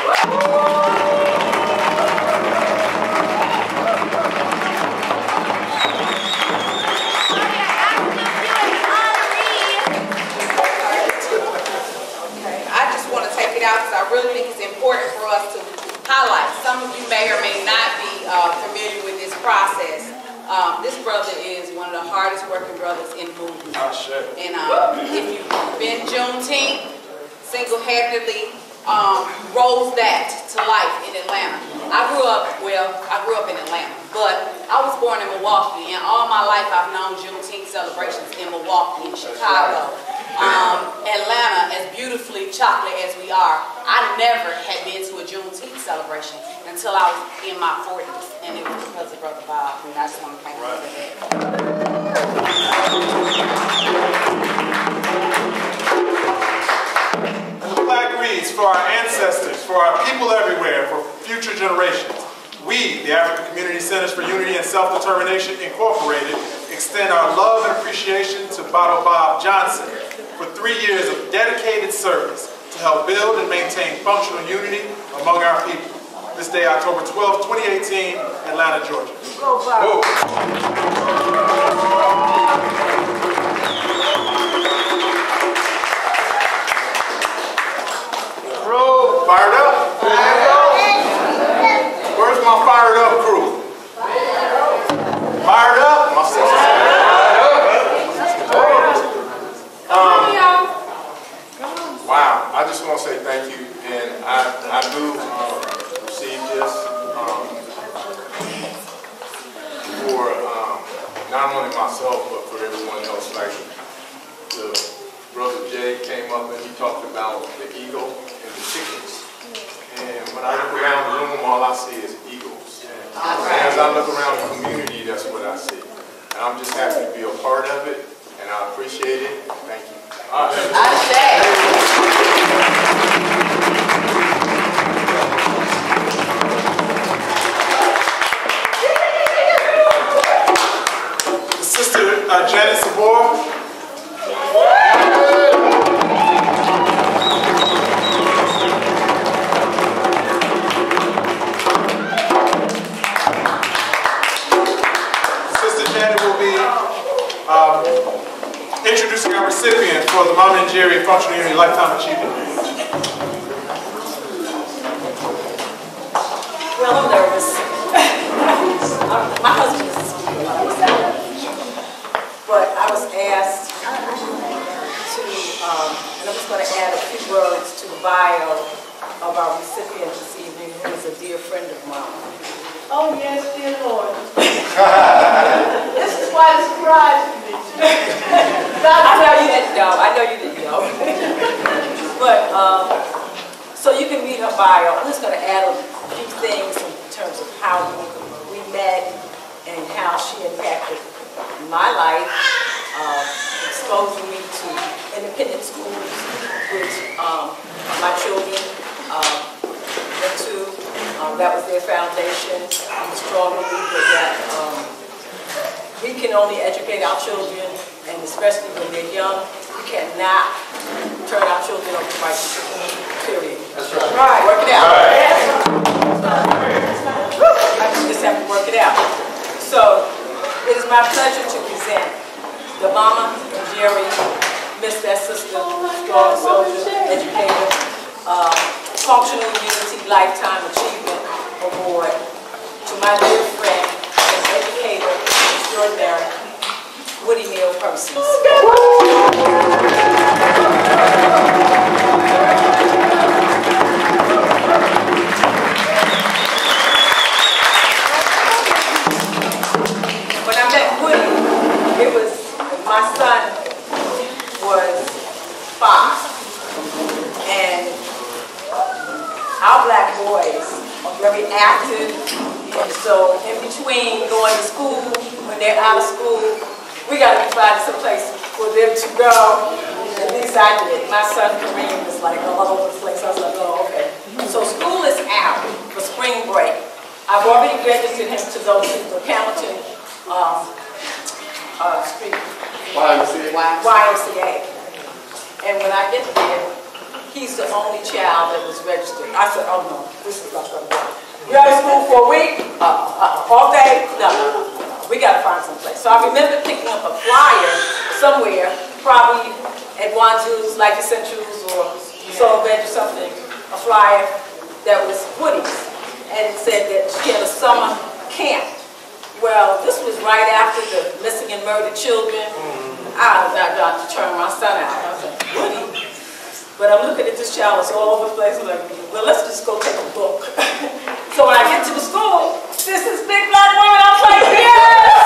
Okay, I just want to take it out because I really think it's important for us to highlight. Some of you may or may not be uh, familiar with this process. Um, this brother is one of the hardest working brothers in the movement. Oh, shit. And um, if you've been Juneteenth, single-handedly um, rose that to life in Atlanta. I grew up, well, I grew up in Atlanta, but I was born in Milwaukee, and all my life I've known Juneteenth celebrations in Milwaukee, in Chicago. Um, Atlanta, as beautifully chocolate as we are, I never had been to a Juneteenth celebration until I was in my forties, and it was because of Brother Bob, and I just want to thank him for that. And the flag reads, for our ancestors, for our people everywhere, for future generations, we, the African Community Centers for Unity and Self-Determination, Incorporated, extend our love and appreciation to Baba Bob Johnson for three years of dedicated service to help build and maintain functional unity among our people. This day, October twelfth, twenty eighteen, Atlanta, Georgia. Go, Bob. Crew, fired up? Where's my fired up crew? Fired up? My sisters. Um, wow, I just want to say thank you, and I, I do um, receive this um, for um, not only myself, but for everyone else. Like the brother Jay came up and he talked about the eagle and the chickens. And when I look around the room, all I see is eagles. And as I look around the community, that's what I see. And I'm just happy to be a part of it, and I appreciate it. Thank you. All right. I say. Janet Sabor. Sister Janet will be um, introducing our recipient for the Mama and Jerry Functional Unity Lifetime Achievement Award. Well, I'm nervous. My husband is a speaker, but I was asked to, um, and I'm just going to add a few words to the bio of our recipient this evening, who is a dear friend of mine. Oh, yes, dear Lord. This is why it surprised me. I know you didn't know. I know you didn't know. But, um, so you can read her bio. I'm just going to add a few things in terms of how we met and how she impacted my life, uh, exposing me to independent schools, which um, my children uh, went to. Um, that was their foundation. I'm a strong believer that um, we can only educate our children, and especially when they're young, we cannot turn our children over to white people, period. That's right. Right. Work it out. Right. I just have to work it out. So, it is my pleasure to present the Mama and Jerry, Miss That Sister, Strong Soldier, Educator, uh, Functional Unity Lifetime Achievement Award to my dear friend and educator extraordinary, Woody Neal Persons. When I met Woody, it was, my son was five, and our black boys are very active, and so in between going to school, when they're out of school, we got to be finding some place for them to go. At least I did. My son Kareem was like all over the place. I was like, oh, okay. So school is out for spring break. I've already registered him to go to the Hamilton um, uh, Street Y M C A. Y M C A. And when I get there, he's the only child that was registered. I said, oh no, this is not going to work. You're out of school for a week? Uh, uh, all day? No, no, no, no. We got to find some place. So I remember picking up a flyer somewhere, probably at Wanzoo's, Life Essentials, or Soul Veg or something, a flyer that was Woody's. And it said that she had a summer camp. Well, this was right after the missing and murdered children. I was not going to turn my son out. I was like, Woody? But I'm looking at this child, it's all over the place. I'm like, well, let's just go take a book. So when I get to the school, this is big black woman. I was like, yes!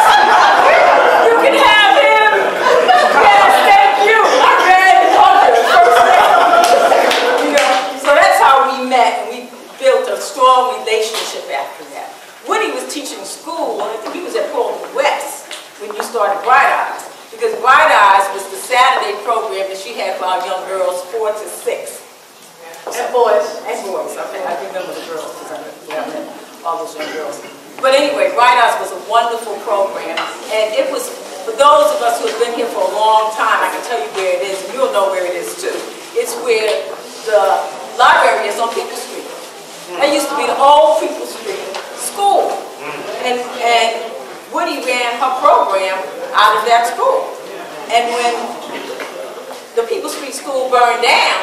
You can have him! Yes, thank you! I read and talked to him first day. You know, so that's how we met, and we built a strong relationship after that. Woody was teaching school, I think he was at Portland West when you started Bright Eyes. Because Bright Eyes was the Saturday program that she had for our young girls, four to six. And boys. And boys, okay, I remember the girls, because I met all those young girls. But anyway, Bright Eyes was a wonderful program, and it was, for those of us who have been here for a long time, I can tell you where it is, and you'll know where it is too. It's where the library is on People Street. That used to be the old People Street school. And, and Woody ran her program out of that school. And when the People Street School burned down,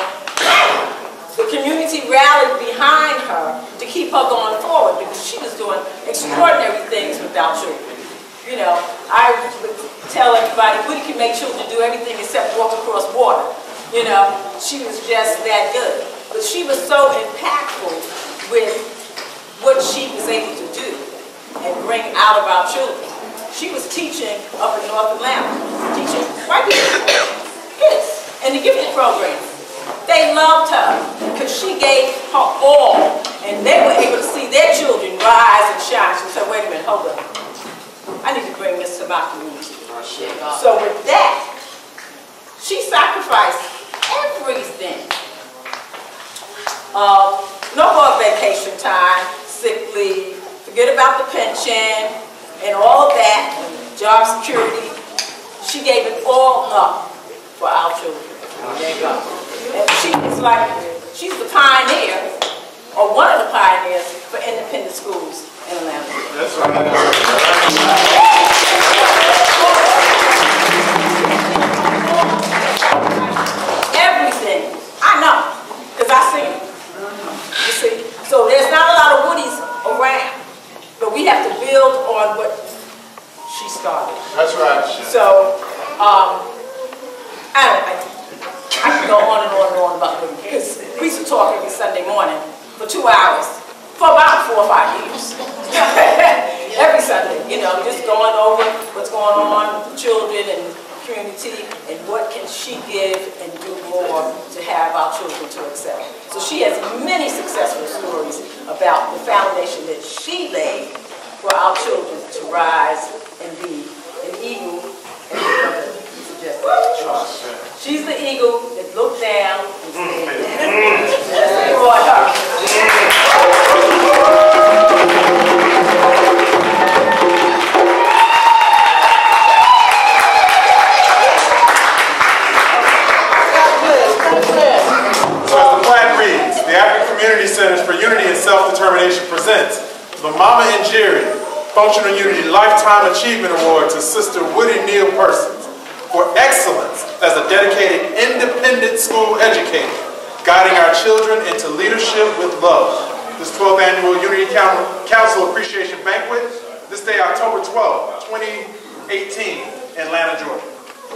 the community rallied behind her to keep her going forward because she was doing extraordinary things with our children. You know, I would tell everybody, Woody can make children do everything except walk across water. You know, she was just that good. But she was so impactful with what she was able to do and bring out of our children. She was teaching up in North Atlanta, teaching right here, kids, in the gifted program. They loved her because she gave her all, and they were able to see their children rise and shine. She said, wait a minute, hold up. I need to bring this to my community. So with that, she sacrificed everything. Uh, no more vacation time, sick leave, forget about the pension and all of that, job security. she gave it all up for our children. There you go. And she is like, she's the pioneer, or one of the pioneers, for independent schools in Atlanta. That's right. Everything. I know, because I see it. You see? So there's not a lot of Woodies around, but we have to build on what she started. That's right. So, um, I don't know. I can go on and on and on about Woody, because we used to talk every Sunday morning for two hours for about four or five years. Every Sunday, you know, just going over what's going on with the children and the community and what can she give and do more to have our children to excel. So she has many successful stories about the foundation that she laid for our children to rise and be an eagle and become a suggested. She's the eagle that looked down and said, for her. Community Centers for Unity and Self-Determination presents the Mama and Jerry Functional Unity Lifetime Achievement Award to Sister Woody Neal Persons for excellence as a dedicated independent school educator, guiding our children into leadership with love. This twelfth Annual Unity Council Appreciation Banquet, this day October twelfth, twenty eighteen, in Atlanta, Georgia.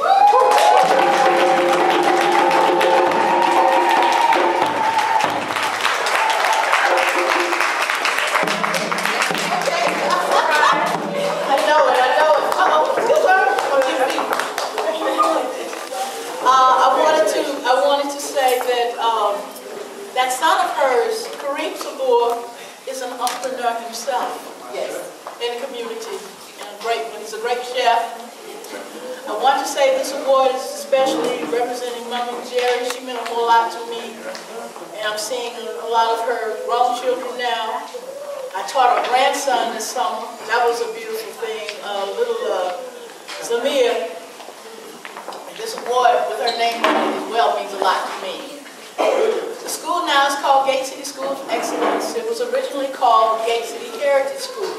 That son of hers, Kareem Sabur, is an entrepreneur himself. Yes. In the community, and a great one. He's a great chef. I want to say this award is especially representing Mama Jerry. She meant a whole lot to me, and I'm seeing a lot of her grown children now. I taught her grandson this summer. That was a beautiful thing. Uh, little uh, Zamir. This award with her name on it as well means a lot to me. The school now is called Gate City School of Excellence. It was originally called Gate City Heritage School.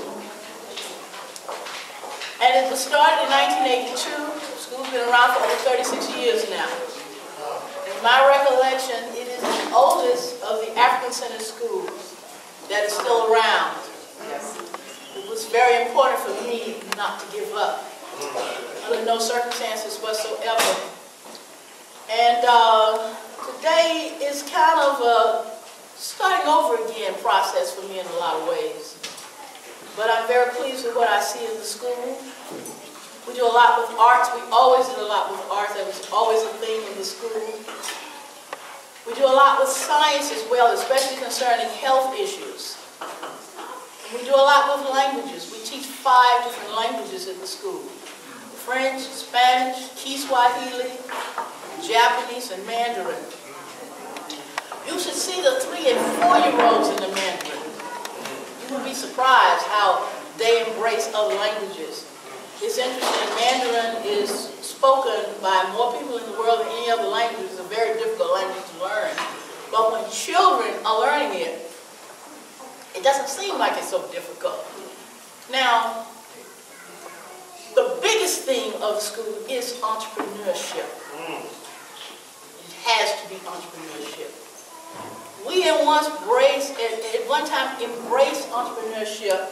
And it was started in nineteen eighty-two. The school's been around for over thirty-six years now. In my recollection, it is the oldest of the African-centered schools that is still around. It was very important for me not to give up under no circumstances whatsoever. And uh, today is kind of a starting over again process for me in a lot of ways. But I'm very pleased with what I see in the school. We do a lot with arts. We always did a lot with arts. That was always a theme in the school. We do a lot with science as well, especially concerning health issues. We do a lot with languages. We teach five different languages in the school. French, Spanish, Kiswahili, Japanese, and Mandarin. You should see the three and four-year-olds in the Mandarin. You will be surprised how they embrace other languages. It's interesting, Mandarin is spoken by more people in the world than any other language. It's a very difficult language to learn. But when children are learning it, it doesn't seem like it's so difficult. Now, the biggest theme of the school is entrepreneurship. It has to be entrepreneurship. We at once embraced, at, at one time embraced entrepreneurship,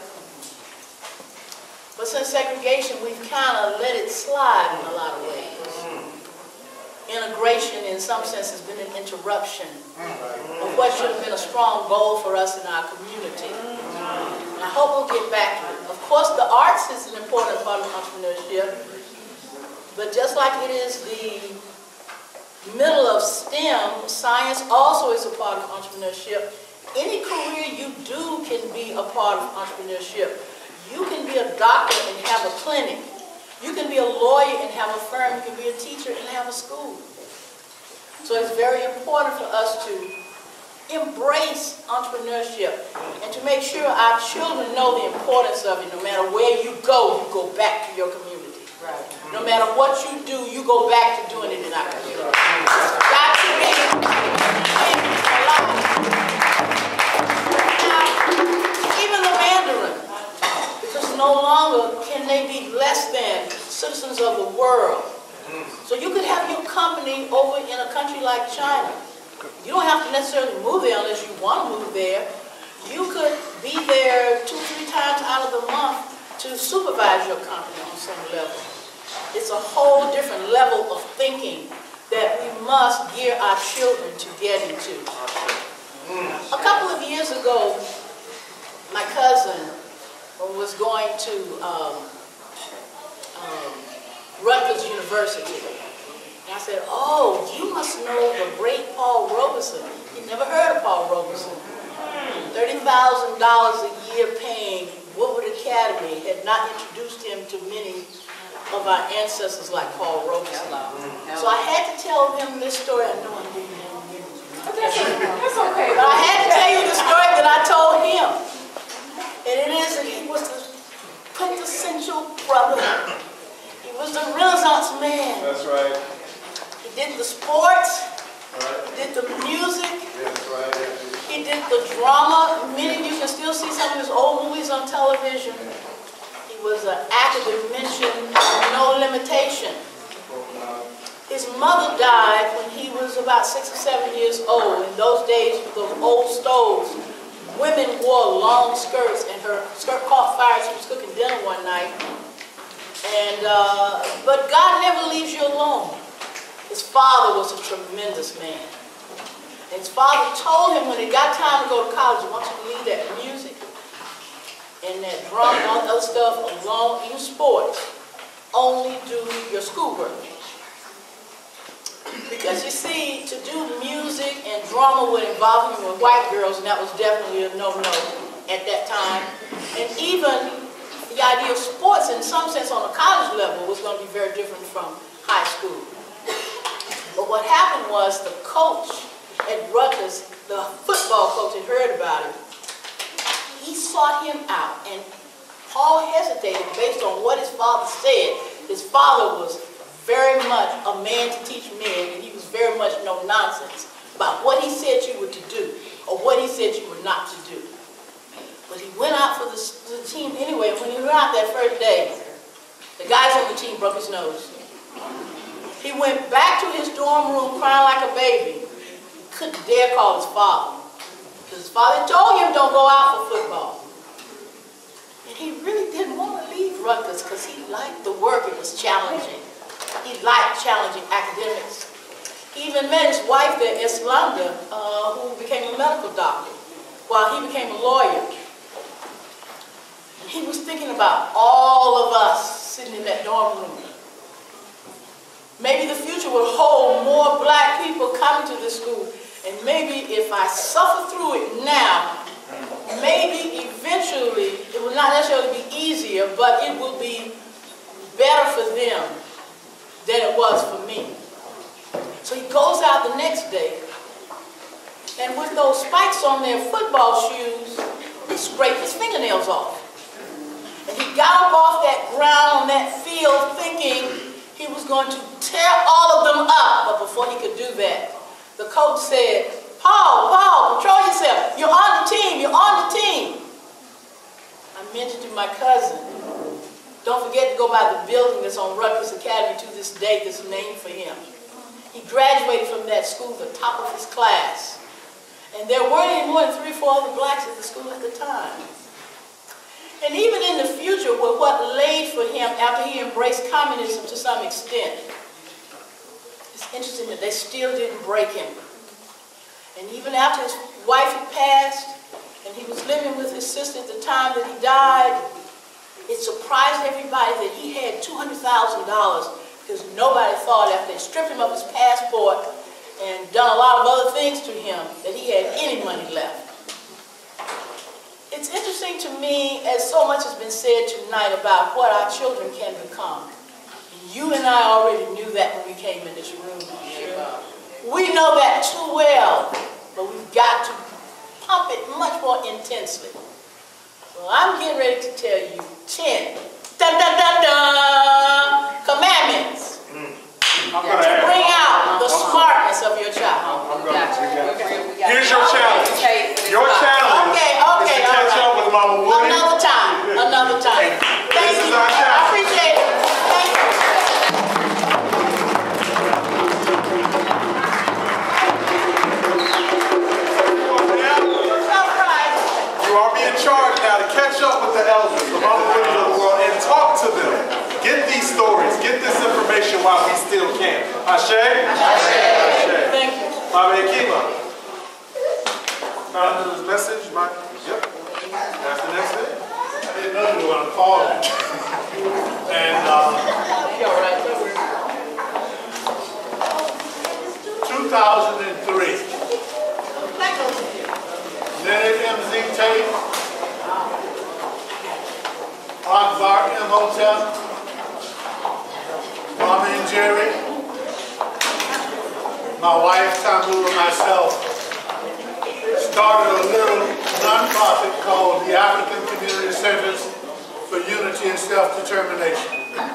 but since segregation, we've kind of let it slide in a lot of ways. Integration, in some sense, has been an interruption of what should have been a strong goal for us in our community. And I hope we'll get back to it. Of course, the arts is an important part of entrepreneurship, but just like it is the middle of STEM, science also is a part of entrepreneurship. Any career you do can be a part of entrepreneurship. You can be a doctor and have a clinic. You can be a lawyer and have a firm. You can be a teacher and have a school. So it's very important for us to embrace entrepreneurship and to make sure our children know the importance of it. No matter where you go, you go back to your community. Right. No matter what you do, you go back to doing it in our community. Got to be alive. Now, even the Mandarin, because no longer can they be less than citizens of the world. So you could have your company over in a country like China. You don't have to necessarily move there unless you want to move there. You could be there two, three times out of the month to supervise your company on some level. It's a whole different level of thinking that we must gear our children to get into. A couple of years ago, my cousin was going to um, um, Rutgers University. And I said, oh, you must know the great Paul Robeson. He'd never heard of Paul Robeson. thirty thousand dollars a year paying Woodward Academy had not introduced him to many of our ancestors like Paul Robeson. So I had to tell him this story. I know I'm getting down here. That's okay. But I had to tell you the story that I told him. And it is that he was the quintessential brother. He was the Renaissance man. That's right. He did the sports. Right. He did the music. That's right. He did the drama. Many of you can still see some of his old movies on television. He was an actor that mentioned no limitation. His mother died when he was about six or seven years old. In those days, with those old stoves, women wore long skirts, and her skirt caught fire. She was cooking dinner one night. And uh, but God never leaves you alone. His father was a tremendous man. And his father told him when he got time to go to college, I want you to leave that music and that drum and all the other stuff alone, even sports. Only do your schoolwork. Because you see, to do music and drama would involve him with white girls, and that was definitely a no-no at that time. And even the idea of sports, in some sense, on a college level, was going to be very different from high school. But what happened was the coach at Rutgers, the football coach, had heard about him. He sought him out, and Paul hesitated based on what his father said. His father was very much a man to teach men, and he was very much no nonsense about what he said you were to do or what he said you were not to do. But he went out for the, the team anyway, and when he went out that first day, the guys on the team broke his nose. He went back to his dorm room crying like a baby. He couldn't dare call his father, because his father told him don't go out for football. And he really didn't want to leave Rutgers because he liked the work. It was challenging. He liked challenging academics. He even met his wife there, Eslanda, uh, who became a medical doctor, while he became a lawyer. He was thinking about all of us sitting in that dorm room. Maybe the future will hold more black people coming to this school, and maybe if I suffer through it now, maybe eventually it will not necessarily be easier, but it will be better for them than it was for me. So he goes out the next day, and with those spikes on their football shoes, he scraped his fingernails off. And he got up off that ground on that field thinking he was going to tear all of them up. But before he could do that, the coach said, Paul, Paul, control yourself. You're on the team. You're on the team. I mentioned to my cousin, don't forget to go by the building that's on Rutgers Academy to this day that's named for him. He graduated from that school the top of his class. And there weren't any more than three or four other blacks at the school at the time. And even in the future, with what laid for him after he embraced communism to some extent, it's interesting that they still didn't break him. And even after his wife had passed, and he was living with his sister at the time that he died, it surprised everybody that he had two hundred thousand dollars, because nobody thought after they stripped him of his passport and done a lot of other things to him that he had any money left. It's interesting to me, as so much has been said tonight about what our children can become. You and I already knew that when we came in this room. We know that too well, but we've got to pump it much more intensely. Well, I'm getting ready to tell you ten. Dun, dun, dun, dun. nation while we still can. Ashe? Ashe. Thank you. Baba Akima. Found his message. My, yep. That's the next thing. I didn't know you were going to call it. And uh, two thousand three, Leonard M Z Tate, Akbar M Hotel, Mama and Jerry, my wife Tamu and myself started a little nonprofit called the African Community Centers for Unity and Self-Determination.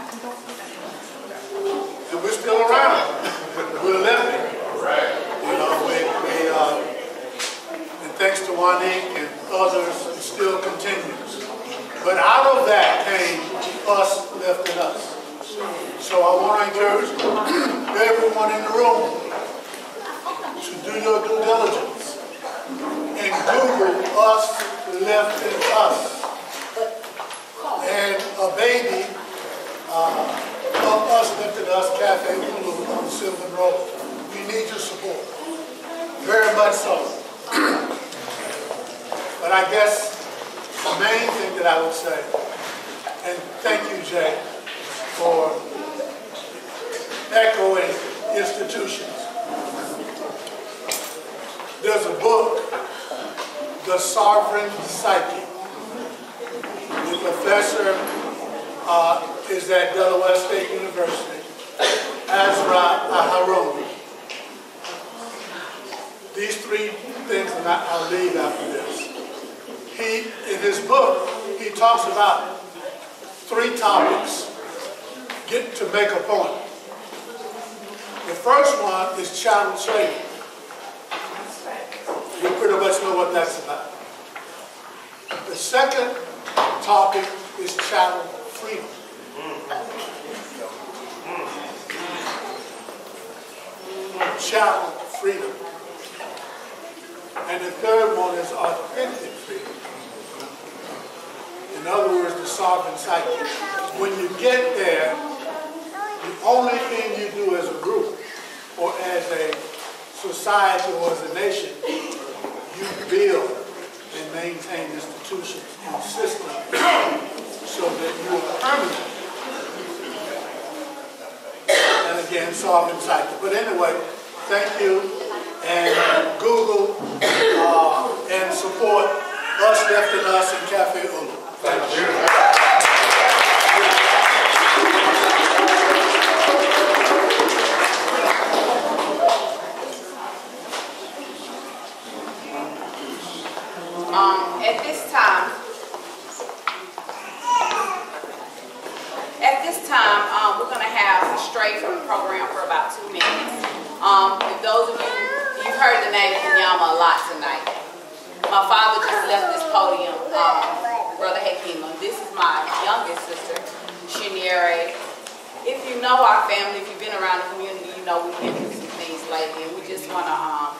And we're still around. We're living. You know, we, we uh, and thanks to Wanique and others, it still continues. But out of that came us lifting us. So I want to encourage everyone in the room to do your due diligence and Google us lifting us. And a baby uh, of us lifting us, Cafe Hulu on Sylvan Road. We need your support. Very much so. But I guess the main thing that I would say, and thank you, Jay, for echoing institutions. There's a book, The Sovereign Psyche. The professor uh, is at Delaware State University, Azra Aharoni. These three things, and I'll leave after this. He, in his book, he talks about three topics get to make a point. The first one is chattel slavery. You pretty much know what that's about. The second topic is chattel freedom. Chattel freedom. And the third one is authentic freedom. In other words, the sovereign psyche. When you get there, the only thing you do as a group or as a society or as a nation, you build and maintain institutions and systems so that you are permanent. And again, sovereign psyche. But anyway, thank you. And Google uh, and support us, lifting us, and Cafe Ulu. Thank you. Um, at this time, at this time, um, we're going to have Stray from the program for about two minutes. Um, if those of you, you've heard the name Kenyama a lot tonight. My father just left this podium, um, Brother Hakima. This is my youngest sister, Shiniere. If you know our family, if you've been around the community, you know we've been through some things lately, and we just want to, um,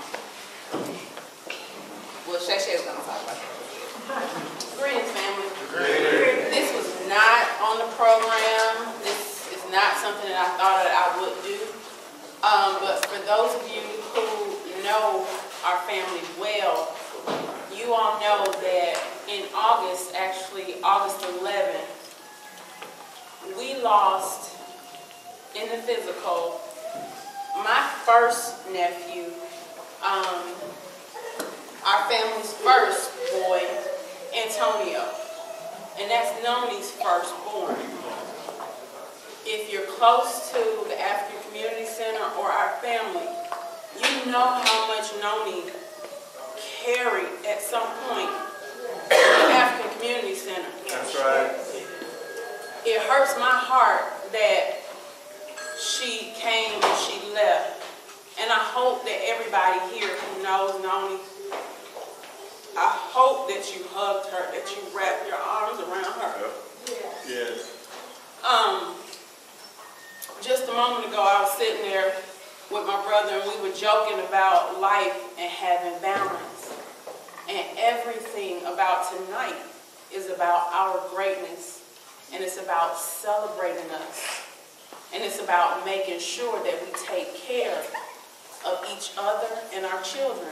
well, Sheshe is going to talk about that. Greetings, family. Greetings. This was not on the program. This is not something that I thought that I would do. Um, but for those of you who know our family well, you all know that in August, actually August eleventh, we lost in the physical my first nephew, um, our family's first boy, Antonio, and that's Noni's firstborn. If you're close to the African Community Center or our family, you know how much Noni carried at some point in the African Community Center. That's right. It hurts my heart that she came and she left. And I hope that everybody here who knows Noni, I hope that you hugged her, that you wrapped your arms around her. Yep. Yes. Um, just a moment ago, I was sitting there with my brother, and we were joking about life and having balance. And everything about tonight is about our greatness, and it's about celebrating us. and it's about making sure that we take care of each other and our children.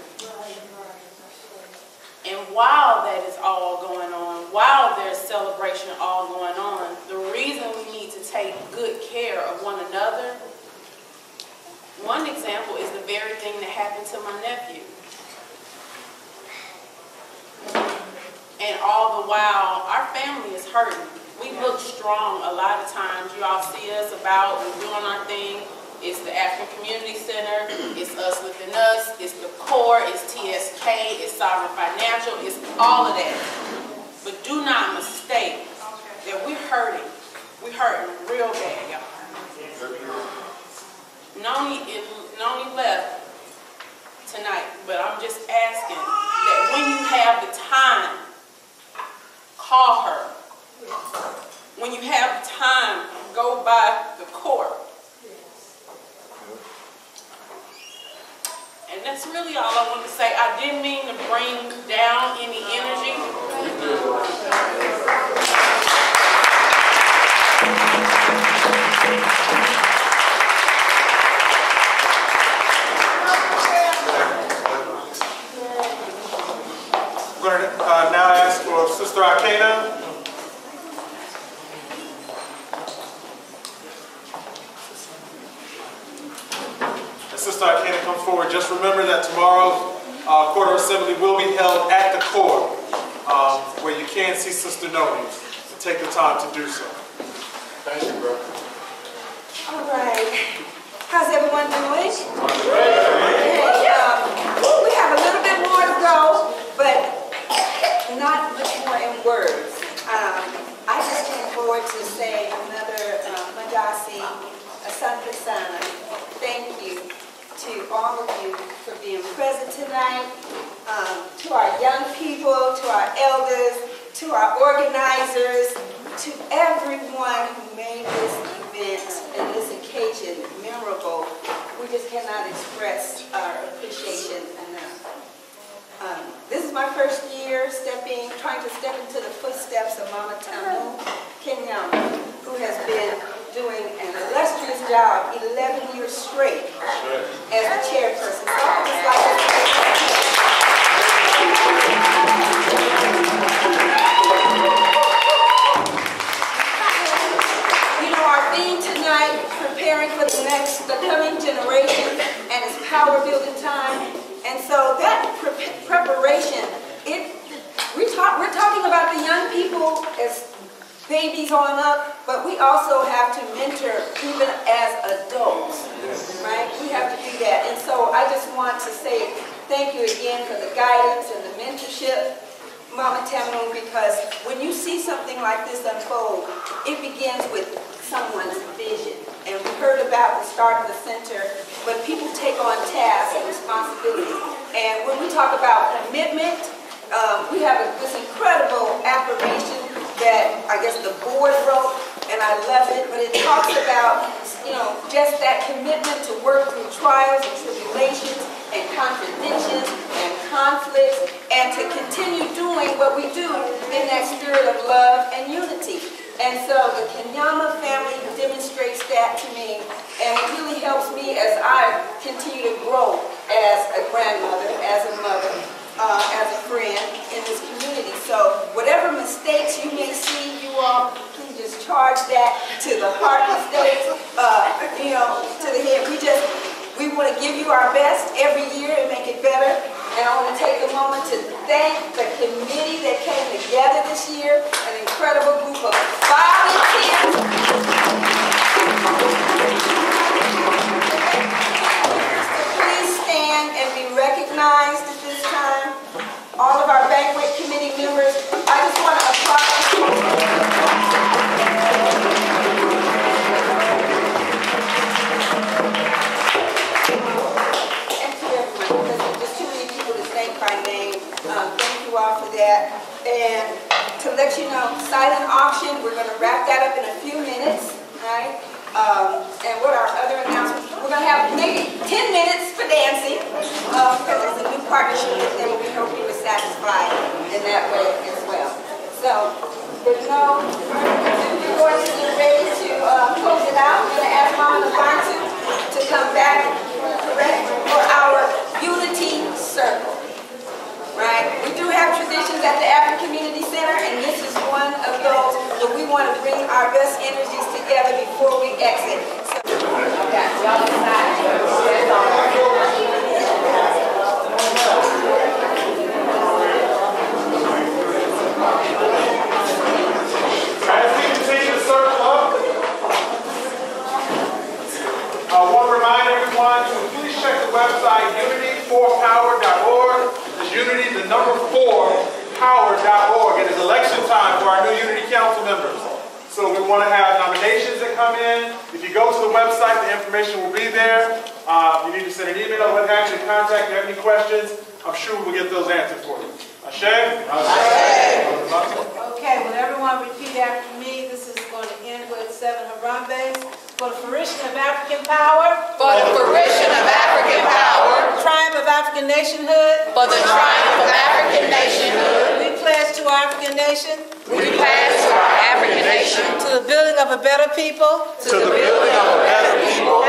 And while that is all going on, while there's celebration all going on, the reason we need to take good care of one another, one example is the very thing that happened to my nephew. And all the while, our family is hurting. We look strong a lot of times. You all see us about, we're doing our thing. It's the African Community Center, it's Us Within Us, it's the Core, it's T S K, it's Sovereign Financial, it's all of that. But do not mistake that we're hurting. We're hurting real bad, y'all. Noni, Noni left tonight, but I'm just asking that when you have the time, call her. When you have the time, go by the Core. And that's really all I want to say. I didn't mean to bring down any energy. I'm going to uh, now ask for Sister Akena. Sister Akena comes forward. Just remember that tomorrow's uh, quarter assembly will be held at the Core, um, where you can see Sister Noni. So take the time to do so. Thank you, bro. All right. How's everyone doing? Okay, um, we have a little bit more to go, but not much more in words. Um, I just came forward to say another uh, Madasi, Asante Sana. Thank you to all of you for being present tonight, um, to our young people, to our elders, to our organizers, to everyone who made this event and this occasion memorable. We just cannot express our appreciation enough. Um, this is my first year stepping, trying to step into the footsteps of Mama Tamu Kenyama, who has been doing an illustrious job eleven years straight as the chairperson. So I just like to you know, our theme tonight, preparing for the next, the coming generation, and it's power building time. And so that pre preparation, it we talk, we're talking about the young people as babies on up, but we also have to mentor even as adults, right? We have to do that. And so I just want to say thank you again for the guidance and the mentorship, Mama Tamu, because when you see something like this unfold, it begins with someone's vision. And we heard about the start of the center, but people take on tasks and responsibilities. And when we talk about commitment, um, we have a, this incredible affirmation that I guess the board wrote, and I love it, but it talks about, you know, just that commitment to work through trials and tribulations and contradictions and conflicts, and to continue doing what we do in that spirit of love and unity. And so the Kenyama family demonstrates that to me, and it really helps me as I continue to grow as a grandmother, as a mother, uh, as a friend in this community. So whatever mistakes you may see, you all, please just charge that to the heart mistakes, uh, you know, to the head. We just, we want to give you our best every year and make it better. And I want to take a moment to thank the committee that came together this year, an incredible group of volunteers. Please stand and be recognized at this time. All of our banquet committee members, I just want to applaud you. By name. Um, thank you all for that. And to let you know, silent auction, we're going to wrap that up in a few minutes, right? Um, and what are our other announcements? We're going to have maybe ten minutes for dancing, um, because there's a new partnership with them, and we hope you were satisfied in that way as well. So, there's no further ado, we're going to be ready to uh, close it out, we're going to ask Mama Labantu to come back, correct, for our unity circle. Right? We do have traditions at the African Community Center, and this is one of those that we want to bring our best energies together before we exit. So, okay, y'all decide. As we continue to circle up, I want to remind everyone to please check the website unity four power dot org. It's unity, the number four, power dot org. It is election time for our new Unity Council members. So we want to have nominations that come in. If you go to the website, the information will be there. Uh, you need to send an email or what have you to contact. If you have any questions, I'm sure we'll get those answered for you. Ashe? Ashe. Okay, will everyone repeat after me? This is going to end with seven Harambe's. For the fruition of African power. For the fruition of African power. Triumph of African nationhood. For the triumph of African nationhood. We pledge to our African nation. We pledge to our African nation. To the building of a better people. To the building of a better people.